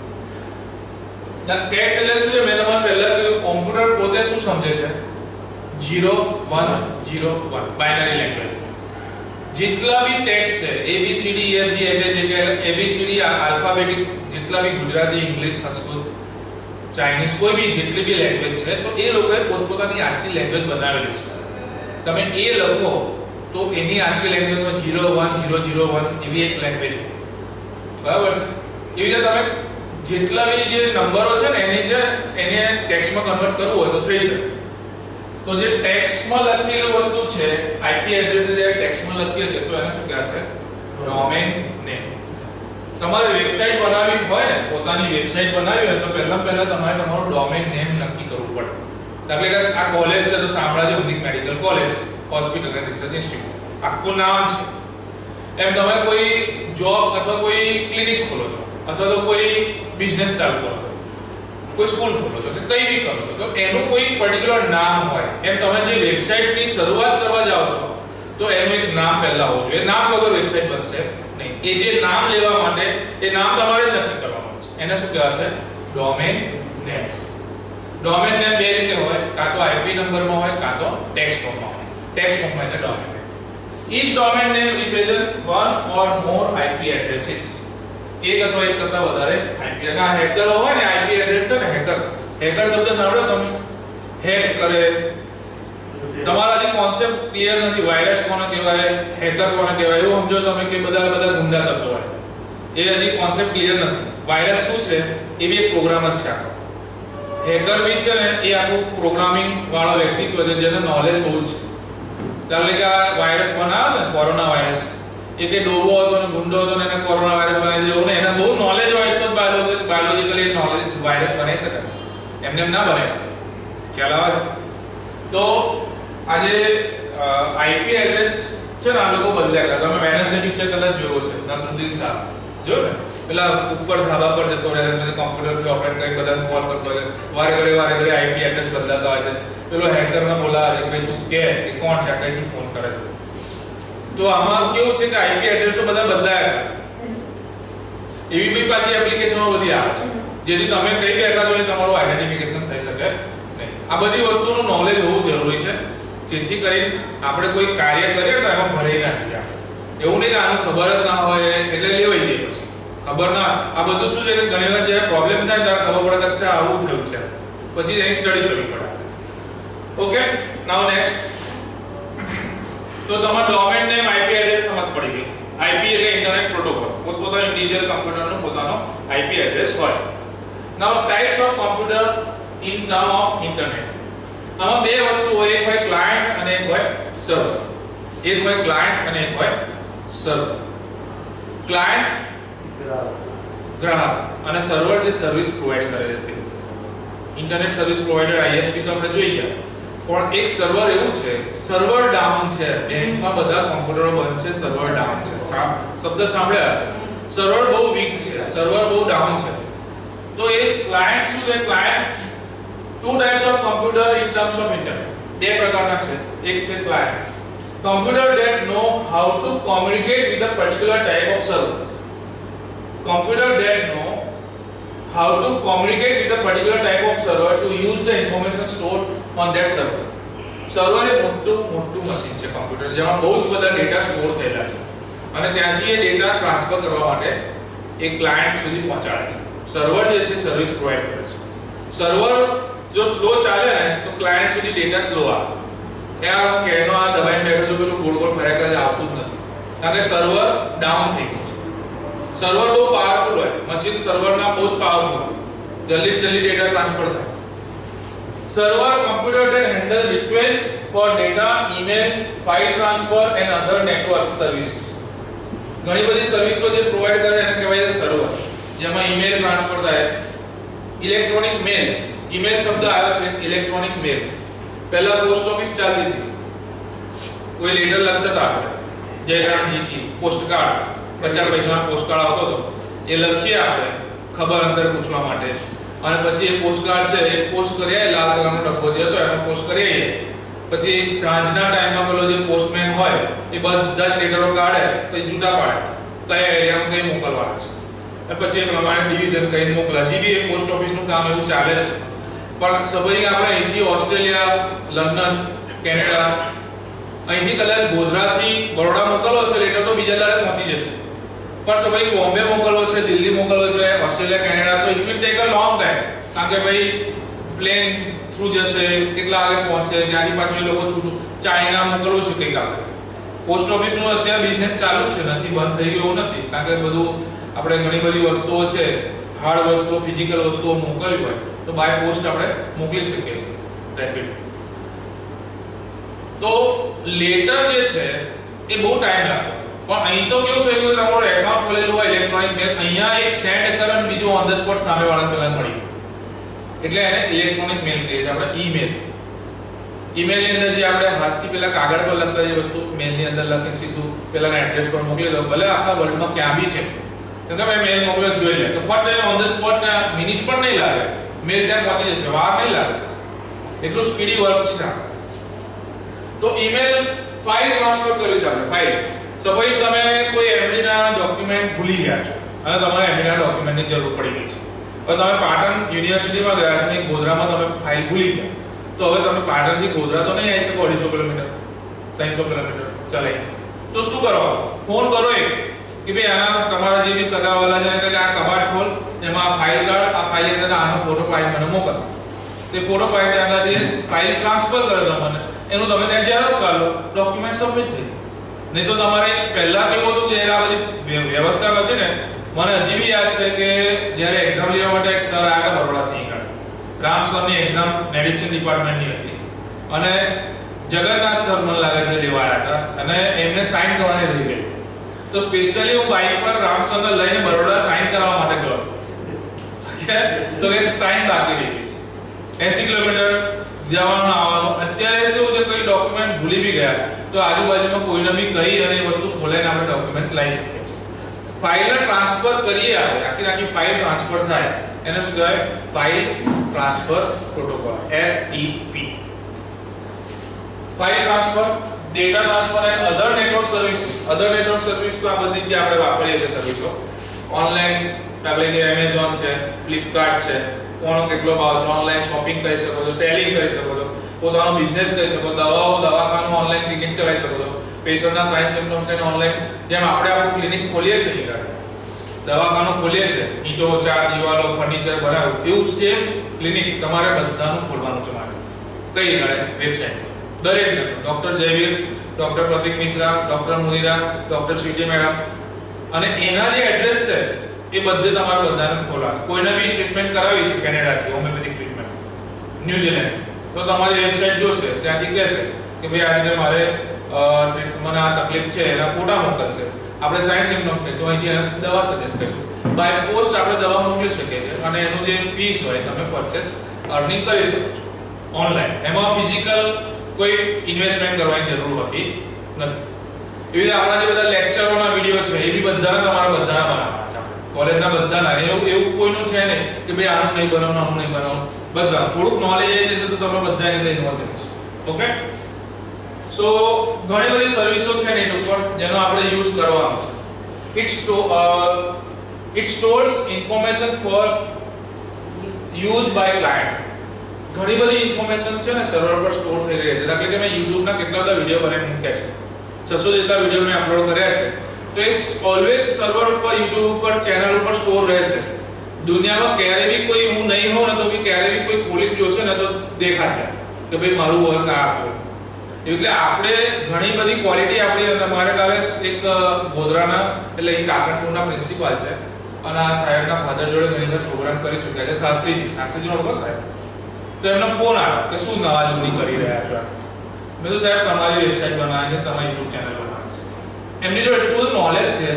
Text એટલે શું છે? મેં તમને પહેલા કીધું, કોમ્પ્યુટર પોતે શું સમજે છે? zero one zero one binary language. જેટલા બી ટેક્સ્ટ છે A B C D E F G H I J K L A B C D alphabetic, જેટલા બી ગુજરાતી, ઇંગ્લિશ, સંસ્કૃત, ચાઇનીઝ, કોઈ બી જેટલી બી લેંગ્વેજ છે, તો એ લોકોએ પોતપોતાની આસ્કી લેંગ્વેજ બનાવેલી છે. તમે એ લખો તો એની આસ્કી લેંગ્વેજમાં zero one zero zero one એવી એક લેંગ્વેજ, બરાબર છે? એવી રીતે તમે જેટલા બી જે નંબરો છે ને એની જે એને ટેક્સ્ટમાં કન્વર્ટ કરવું હોય તો થઈ શકે. તો જે ટેક્સ્ટમાં લખેલી વસ્તુ છે I P એડ્રેસ જે ટેક્સ્ટમાં લખીએ છે, તો એને શું કહેવાશે? Domain name. તમારે વેબસાઈટ બનાવવી હોય ને, પોતાની વેબસાઈટ બનાવવી હોય તો પહેલા પહેલા તમારે તમારું ડોમેન નેમ નક્કી કરવું પડે. દાખલા કે આ કોલેજ છે તો શામળાજી ઔદ્યોગિક medical college, hospital and research institute આખું નામ છે. એમ તમે કોઈ જોબ અથવા કોઈ ક્લિનિક ખોલો છો, અથવા તો કોઈ બિઝનેસ ચાલુ કરો છો, કોઈ સ્કૂલ ખોલો છો, કે કઈ બી કરો છો, તો એનું કોઈ પર્ટિક્યુલર નામ હોય. એમ તમે જે વેબસાઈટની શરૂઆત કરવા જાઓ છો તો એનું એક નામ પહેલા હોવું જોઈએ. નામ વગર વેબસાઈટ બનશે નહીં. એ જે નામ લેવા માટે એ નામ તમારે જ નક્કી કરવાનું છે. એને શું કહેવાશે? Domain name. ડોમેન નેમ બે રીતે હોય, કાં તો આઈપી નંબરમાં હોય કાં તો ટેક્સ્ટ ફોર્મમાં હોય. ટેક્સ્ટ ફોર્મમાં એટલે domain name. Each domain name represents one or more I P addresses. એક અથવા એક કરતા વધારે આઈપી. આ હેકર હોય ને આઈપી એડ્રેસ છે ને હેકર. હેકર શબ્દ સાંભળ્યો તમે? હેક કરે. તમારા જે કોન્સેપ્ટ ક્લિયર નથી. વાયરસ કોને કહેવાય, હેકર કોને કહેવાય એવું સમજો તમે કે બધા બધા ગુંડા કરતો હોય. એ હજી કોન્સેપ્ટ ક્લિયર નથી. વાયરસ શું છે એ બી એક પ્રોગ્રામ જ છે આખો. હેકર બી છે ને એ આખું પ્રોગ્રામિંગ વાળો વ્યક્તિત્વ છે જેને નોલેજ બહુ છે. એટલે કે આ વાયરસ બનાવે છે કોરોના વાયરસ, એ કે ડોબો હતો ને ગુંડો હતો ને એને કોરોના વાયરસ બનાવી દેવો ને એના બહુ નોલેજ હોય તો બાયોલોજી બાયોલોજીકલી નોલેજ વાયરસ બનાવી શકે. એમને એમ ના બનાવી શકે. ખ્યાલ આવે છે? તો આજે આઈપી એડ્રેસ છે ને આ લોકો બદલ્યા કરે. તમે વેનસડે પિક્ચર કદાચ જોયો છે, નસરુદ્દીન શાહ જોયો ને? પેલા ઉપર ધાબા પર જતો રહે છે, કોમ્પ્યુટર થી ઓપરેટ કરી બધાને કોલ કરતો હોય, વારે ઘડી વારે ઘડી આઈપી એડ્રેસ બદલાતા હોય છે. પેલો હેકર ને બોલાવે છે કે તું કે કે કોણ છે કઈથી ફોન કરે છે. તો આમાં કેવું છે કે આઈપી એડ્રેસો બધા બદલાયા કરે. એવી બી પાછી એપ્લિકેશનો બધી આવે છે જેથી તમે કઈ બેઠા છો એ તમારું આઈડેન્ટિફિકેશન થઈ શકે નહીં. આ બધી વસ્તુનું નોલેજ હોવું જરૂરી છે જેથી કરીને આપણે કોઈ કાર્ય કરીએ તો એમાં ભરાઈ ના જઈએ. એવું નહીં કે આનું ખબર જ ના હોય એટલે લેવાઈ જાય. પછી ખબર ના, આ બધું શું છે કે ઘણી વાર જ્યારે પ્રોબ્લેમ થાય ત્યારે ખબર પડે કે આવું થયું છે, પછી એની સ્ટડી કરવી પડે. Okay, now next. તો તમારો ડોમેન નેમ આઈપી એડ્રેસ સમજ પડી ગઈ. આઈપી એટલે ઇન્ટરનેટ પ્રોટોકોલ. પોતપોતાનો ઇન્ડિવિડ્યુઅલ કમ્પ્યુટરનો પોતાનો આઈપી એડ્રેસ હોય. Now types of computer in term of internet. આમાં બે વસ્તુ હોય, એક હોય ક્લાયન્ટ અને એક હોય સર્વર. એક હોય ક્લાયન્ટ અને એક હોય સર્વર. ક્લાયન્ટ ગ્રાહક અને સર્વર જે સર્વિસ પ્રોવાઈડ કરે છે. ઇન્ટરનેટ સર્વિસ પ્રોવાઈડર આઈએસપી તો આપણે જોઈ ગયા. પણ એક સર્વર એવું છે, સર્વર ડાઉન છે. બેંકમાં બધા કોમ્પ્યુટરો બંધ છે, સર્વર ડાઉન છે. શબ્દ સાંભળ્યા હશે. સર્વર બહુ વીક છે, સર્વર બહુ ડાઉન છે. તો એ ક્લાયન્ટ શું છે? Client two types of computer in terms of internet. બે પ્રકારના છે. એક છે client, computer that know how to communicate with a particular type of server. Computer that know how to communicate with a particular type of server to use the information stored on that server. Server એ મોટું મોટું machine છે computer, જેમાં બહુ જ બધા data store થયેલા છે અને ત્યાંથી એ ડેટા ટ્રાન્સફર કરવા માટે એક ક્લાયન્ટ સુધી પહોંચાડે છે. સર્વર જે છે સર્વિસ પ્રોવાઈડ કરે છે. સર્વર જો સ્લો ચાલે ને તો ક્લાયન્ટ સુધી ડેટા સ્લો આવે. યાર કેનો આ દબાઈને બેઠો તો પેલું ગોળ ગોળ ફર્યા કરે આવતું જ નથી, કારણ કે સર્વર ડાઉન થઈ ગયું છે. સર્વર બહુ પાવરફુલ હોય, મશીન સર્વરના બહુ જ પાવરફુલ હોય, જલ્દી જલ્દી ડેટા ટ્રાન્સફર થાય. Server computer that handle request for data, email, file transfer and other network services. ઘણી બધી સર્વિસો જે પ્રોવાઈડ કરે એને કહેવાય છે સર્વર, જેમાં ઈમેલ ટ્રાન્સફર થાય. ઇલેક્ટ્રોનિક મેલ, ઈમેલ શબ્દ આવ્યો છે ઇલેક્ટ્રોનિક મેલ. પહેલા પોસ્ટ ઓફિસ ચાલતી હતી, કોઈ લેટર લખતા હતા આપણે જયરામજી કી પોસ્ટકાર્ડ, પચાસ પૈસાનો પોસ્ટકાર્ડ આવતો હતો, એ લખીએ આપણે ખબર અંદર પૂછવા માટે, અને પછી એ પોસ્ટકાર્ડ છે એ પોસ્ટ કરીએ, લાલ કલરનો ડબ્બો છે તો એનો પોસ્ટ કરીએ. પછી સાંજના ટાઈમમાં પેલો જે પોસ્ટમેન હોય એ બધા જ લેટરો કાઢે, પછી જૂટા પાડે કયા એરિયામાં કઈ મોકલવાના છે, અને પછી એ પ્રમાણે ડિવિઝન કરીને મોકલે. હજી બી એ પોસ્ટ ઓફિસનું કામ એવું ચાલે છે. પણ સભાઈ આપણે અહીંથી ઓસ્ટ્રેલિયા, લંડન, કેનેડા, અહીંથી કદાચ ગોધરાથી બરોડા મોકલવો છે લેટર તો બીજા દાડે પહોંચી જશે. પણ સભાઈ બોમ્બે મોકલવો છે, દિલ્હી મોકલવો છે, ઓસ્ટ્રેલિયા, કેનેડા, તો it will take a long time, કારણ કે ભાઈ પ્લેન થ્રુ જશે, કેટલા આગળ પહોંચશે, ત્યાંથી પાછું એ લોકો છૂટું ચાઇના મોકલવું છે કંઈક આપણે. પોસ્ટ ઓફિસનું અત્યારે બિઝનેસ ચાલુ છે, નથી બંધ થઈ ગયું નથી, કારણ કે બધું આપણે ઘણી બધી વસ્તુઓ છે, હાર્ડ વસ્તુઓ, ફિઝિકલ વસ્તુઓ મોકલવી હોય તો બાય પોસ્ટ આપણે મોકલી શકીએ છીએ રેપિડ. તો લેટર જે છે એ બહુ ટાઈમ લાગે. પણ અહીં તો કેવું થઈ ગયું, તમારું એકાઉન્ટ ખોલેલું હોય ઇલેક્ટ્રોનિક મેલ, અહીંયા એક સેન્ડ કરે અને બીજું ઓન ધ સ્પોટ સામે વાળાને પેલા મળી, એટલે એને ઇલેક્ટ્રોનિક મેલ કહીએ છીએ આપણે. ઈમેલ, ઈમેલ ની અંદર જે આપણે હાથથી પેલા કાગળ પર લખતા જે વસ્તુ મેલ ની અંદર લખીને સીધું પેલાના એડ્રેસ પર મોકલી દો, ભલે આખા વર્લ્ડમાં ક્યાં બી છે, તો તમે મેલ મોકલ્યો જોઈ લે તો ફટ ઓન ધ સ્પોટ મિનિટ પણ નહીં લાગે, મેલ ત્યાં પહોંચી જશે, વાર નહીં લાગે, એટલું સ્પીડી વર્ક છે. તો ઈમેલ ફાઇલ ટ્રાન્સફર કર્યું છે આપણે, ફાઇલ સપોઝ તમે કોઈ એમડી ના ડોક્યુમેન્ટ ભૂલી ગયા છો અને તમારે એમડી ના ડોક્યુમેન્ટની જરૂર પડી ગઈ છે. હવે તમે પાટણ યુનિવર્સિટીમાં ગયા છો ને ગોધરામાં તમે ફાઇલ ભૂલી ગયા, તો હવે તમે પાટણથી ગોધરા તો નહીં આવી શકો અઢીસો કિલોમીટર ત્રણસો કિલોમીટર ચલાવી. તો શું કરવાનું? ફોન કરો એક કે ભાઈ આના તમારા જે બી સગાવાલા છે કે આ કબાટ ખોલ, એમાં આ ફાઇલ કાઢ, આ ફાઇલ અંદર આનો ફોટો પાડી મને મોકલ. તે ફોટો પાડી ત્યાંથી ફાઇલ ટ્રાન્સફર કરે તમને, એનું તમે ત્યાં ઝેરોક્ષ કાઢો, ડોક્યુમેન્ટ સબમિટ થઈ. નહીં તો તમારે પહેલા કેવું હતું કે આ બધી વ્યવસ્થા નથી ને. મને હજી બી યાદ છે કે જ્યારે એક્ઝામ લેવા માટે એક સર આવ્યા બરોડાથી નીકળ્યા, રામ સરની એક્ઝામ મેડિસિન ડિપાર્ટમેન્ટની હતી અને જગન્નાથ સર મને લાગે છે લેવા આવ્યા હતા અને એમને સાઇન કરવાની રહી ગઈ. તો સ્પેશિયલી હું બાઇક પર રામ સરને લઈને બરોડા સાઇન કરવા માટે ગયો. તો એક સાઇન બાકી રહી ગઈ છે. એંસી કિલોમીટર જવાનું આવવાનું. અત્યારે શું છે, કોઈ ડોક્યુમેન્ટ ભૂલી બી ગયા તો આજુબાજુમાં કોઈને બી કહી અને એ વસ્તુ ખોલાઈને આપણે ડોક્યુમેન્ટ લઈ શકીએ છીએ. ફાઇલ ટ્રાન્સફર કરીએ આપણે, આખી આખી ફાઇલ ટ્રાન્સફર થાય એને શું કહેવાય? File transfer protocol, F T P. File transfer, data transfer and other network services. Other network service તો આ બધી જે આપણે વાપરીએ છીએ સર્વિસો ઓનલાઈન, આપણે કે એમેઝોન છે, ફ્લિપકાર્ટ છે, કોનો કેટલો ભાવ છે, ઓનલાઈન શોપિંગ કરી શકો છો, સેલિંગ કરી શકો છો, પોતાનો બિઝનેસ કરી શકો, દવાઓ દવાખાનું ઓનલાઈન ક્લિનિક ચલાવી શકો છો, પેશન્ટના સાઇન સિમ્પટમ્સ ને ઓનલાઈન, જેમ આપણે આપણું ક્લિનિક ખોલીએ છીએ નીકળે દવાખાનું ખોલીએ છીએ, ઈંટો ચાર દિવાલો ફર્નિચર બનાવ્યું, એવું સેમ ક્લિનિક તમારે બધાનું ખોલવાનું છે. મારે કઈ ગણે વેબસાઈટ દરેક doctor Jayveer, doctor Pratik Mishra, doctor Munira, doctor Sweety madam અને એના જે એડ્રેસ છે એ બધે તમારે બધાને ખોલવાનું. કોઈને બી ટ્રીટમેન્ટ કરાવી છે કેનેડાથી, હોમિયોપેથિક ટ્રીટમેન્ટ ન્યુઝીલેન્ડ, તો તમારી વેબસાઈટ જોશે, ત્યાંથી કહેશે કે ભાઈ આ રીતે મારે મને આ તકલીફ છે, એના ફોટા મોકલશે, આપણે સાઇન સિમ્પટમ્સ કહે તો અહીંથી એને દવા સજેસ્ટ કરીશું. બાય પોસ્ટ આપણે દવા મોકલી શકીએ છીએ અને એનું જે ફીસ હોય તમે પરચેસ અર્નિંગ કરી શકો છો ઓનલાઈન. એમાં ફિઝિકલ કોઈ ઇન્વેસ્ટમેન્ટ કરવાની જરૂર હોતી નથી. એવી રીતે આપણા જે બધા લેક્ચરોના વિડિયો છે એ બી બધાના તમારા બધાના બનાવવાના છે, કોલેજના બધાના. એવું એવું કોઈનું છે નહીં કે ભાઈ આનું નહીં બનાવવાનું આનું નહીં બનાવવાનું, બધા થોડુંક નોલેજ આવી જશે તો તમે બધા એને લઈને ઇન્વોલ્વ થશો. ઓકે, સો ઘણી બધી સર્વિસો છે નેટ ઉપર જેનો આપણે યુઝ કરવાનો છે. ઇટ સ્ટો it stores information for use by client. ઘણી બધી ઇન્ફોર્મેશન છે ને સર્વર પર સ્ટોર થઈ રહી છે. દાખલા કે મેં YouTube ના કેટલા બધા વિડિયો બનાવી મૂક્યા છે, છસો જેટલા વિડિયો મેં અપલોડ કર્યા છે, તો એ ઓલવેઝ સર્વર ઉપર YouTube ઉપર ચેનલ ઉપર સ્ટોર રહેશે. દુનિયામાં ક્યારે બી કોઈ હું નહીં હોઉં ને તો બી ક્યારે બી કોઈ ખોલી જોશે ને તો દેખાશે કે ભાઈ મારું વર્ક આ હતું. એટલે આપણે ઘણી બધી ક્વોલિટી આપણી અમારે કાલે એક ગોધરાના એટલે એ કાકણપુરના પ્રિન્સિપાલ છે અને આ સાહેબના ફાધર જોડે ઘણી બધા પ્રોગ્રામ કરી ચૂક્યા છે, શાસ્ત્રીજી શાસ્ત્રીજી ઓળખો સાહેબ? તો એમનો ફોન આવ્યો કે શું નવા જૂની કરી રહ્યા છો. મેં તો સાહેબ તમારી વેબસાઇટ બનાવી છે, તમારી યુટ્યુબ ચેનલ બનાવી છે. એમની જો એટલું બધું નોલેજ છે,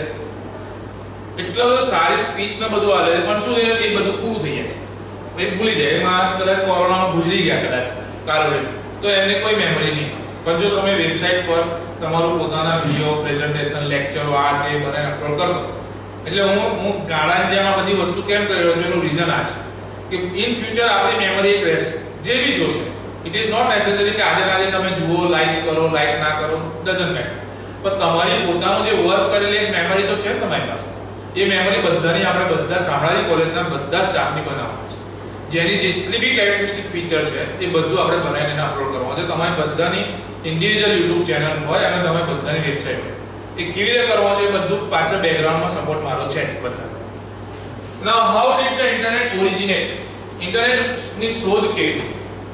એટલો બધો સારી સ્પીચ ને બધું આવે છે, પણ શું એ બધું પૂરું થઈ જાય છે, એ ભૂલી જાય. માણસ કદાચ કોરોનામાં ગુજરી ગયા કદાચ કાલે તો એમને કોઈ મેમરી નહીં. પણ જો તમે વેબસાઇટ પર તમારું પોતાના વિડિયો પ્રેઝન્ટેશન લેક્ચરો આ તે બનાવીને અપલોડ કરો, એટલે હું હું ગાળાની જેમ આ બધી વસ્તુ કેમ કરી રહ્યો છું એનું રીઝન આ છે કે ઇન ફ્યુચર આપણી મેમરી એક રહેશે, જે બી જોશે. ઇટ ઇઝ નોટ નેસેસરી કે આજે આજે તમે જુઓ, લાઈક કરો, લાઈક ના કરો, ડઝન્ટ મેટર. પણ તમારી પોતાનું જે વર્ક કરેલી એક મેમરી તો છે તમારી પાસે. એ મેમરી બધાની આપણે બધા શામળાજી કોલેજના બધા સ્ટાફની બનાવવાની છે. જેની જેટલી બી કેરેક્ટરિસ્ટિક ફીચર છે એ બધું આપણે બનાવીને એને અપલોડ કરવાનું છે. તમારી બધાની ઇન્ડિવિજ્યુઅલ યુટ્યુબ ચેનલ હોય અને તમે બધાની વેબસાઇટ હોય, એ કેવી રીતે કરવાનું છે એ બધું પાછળ બેકગ્રાઉન્ડમાં સપોર્ટ મારો છે બધા. Now how did the internet originate? ઇન્ટરનેટની શોધ કેવી?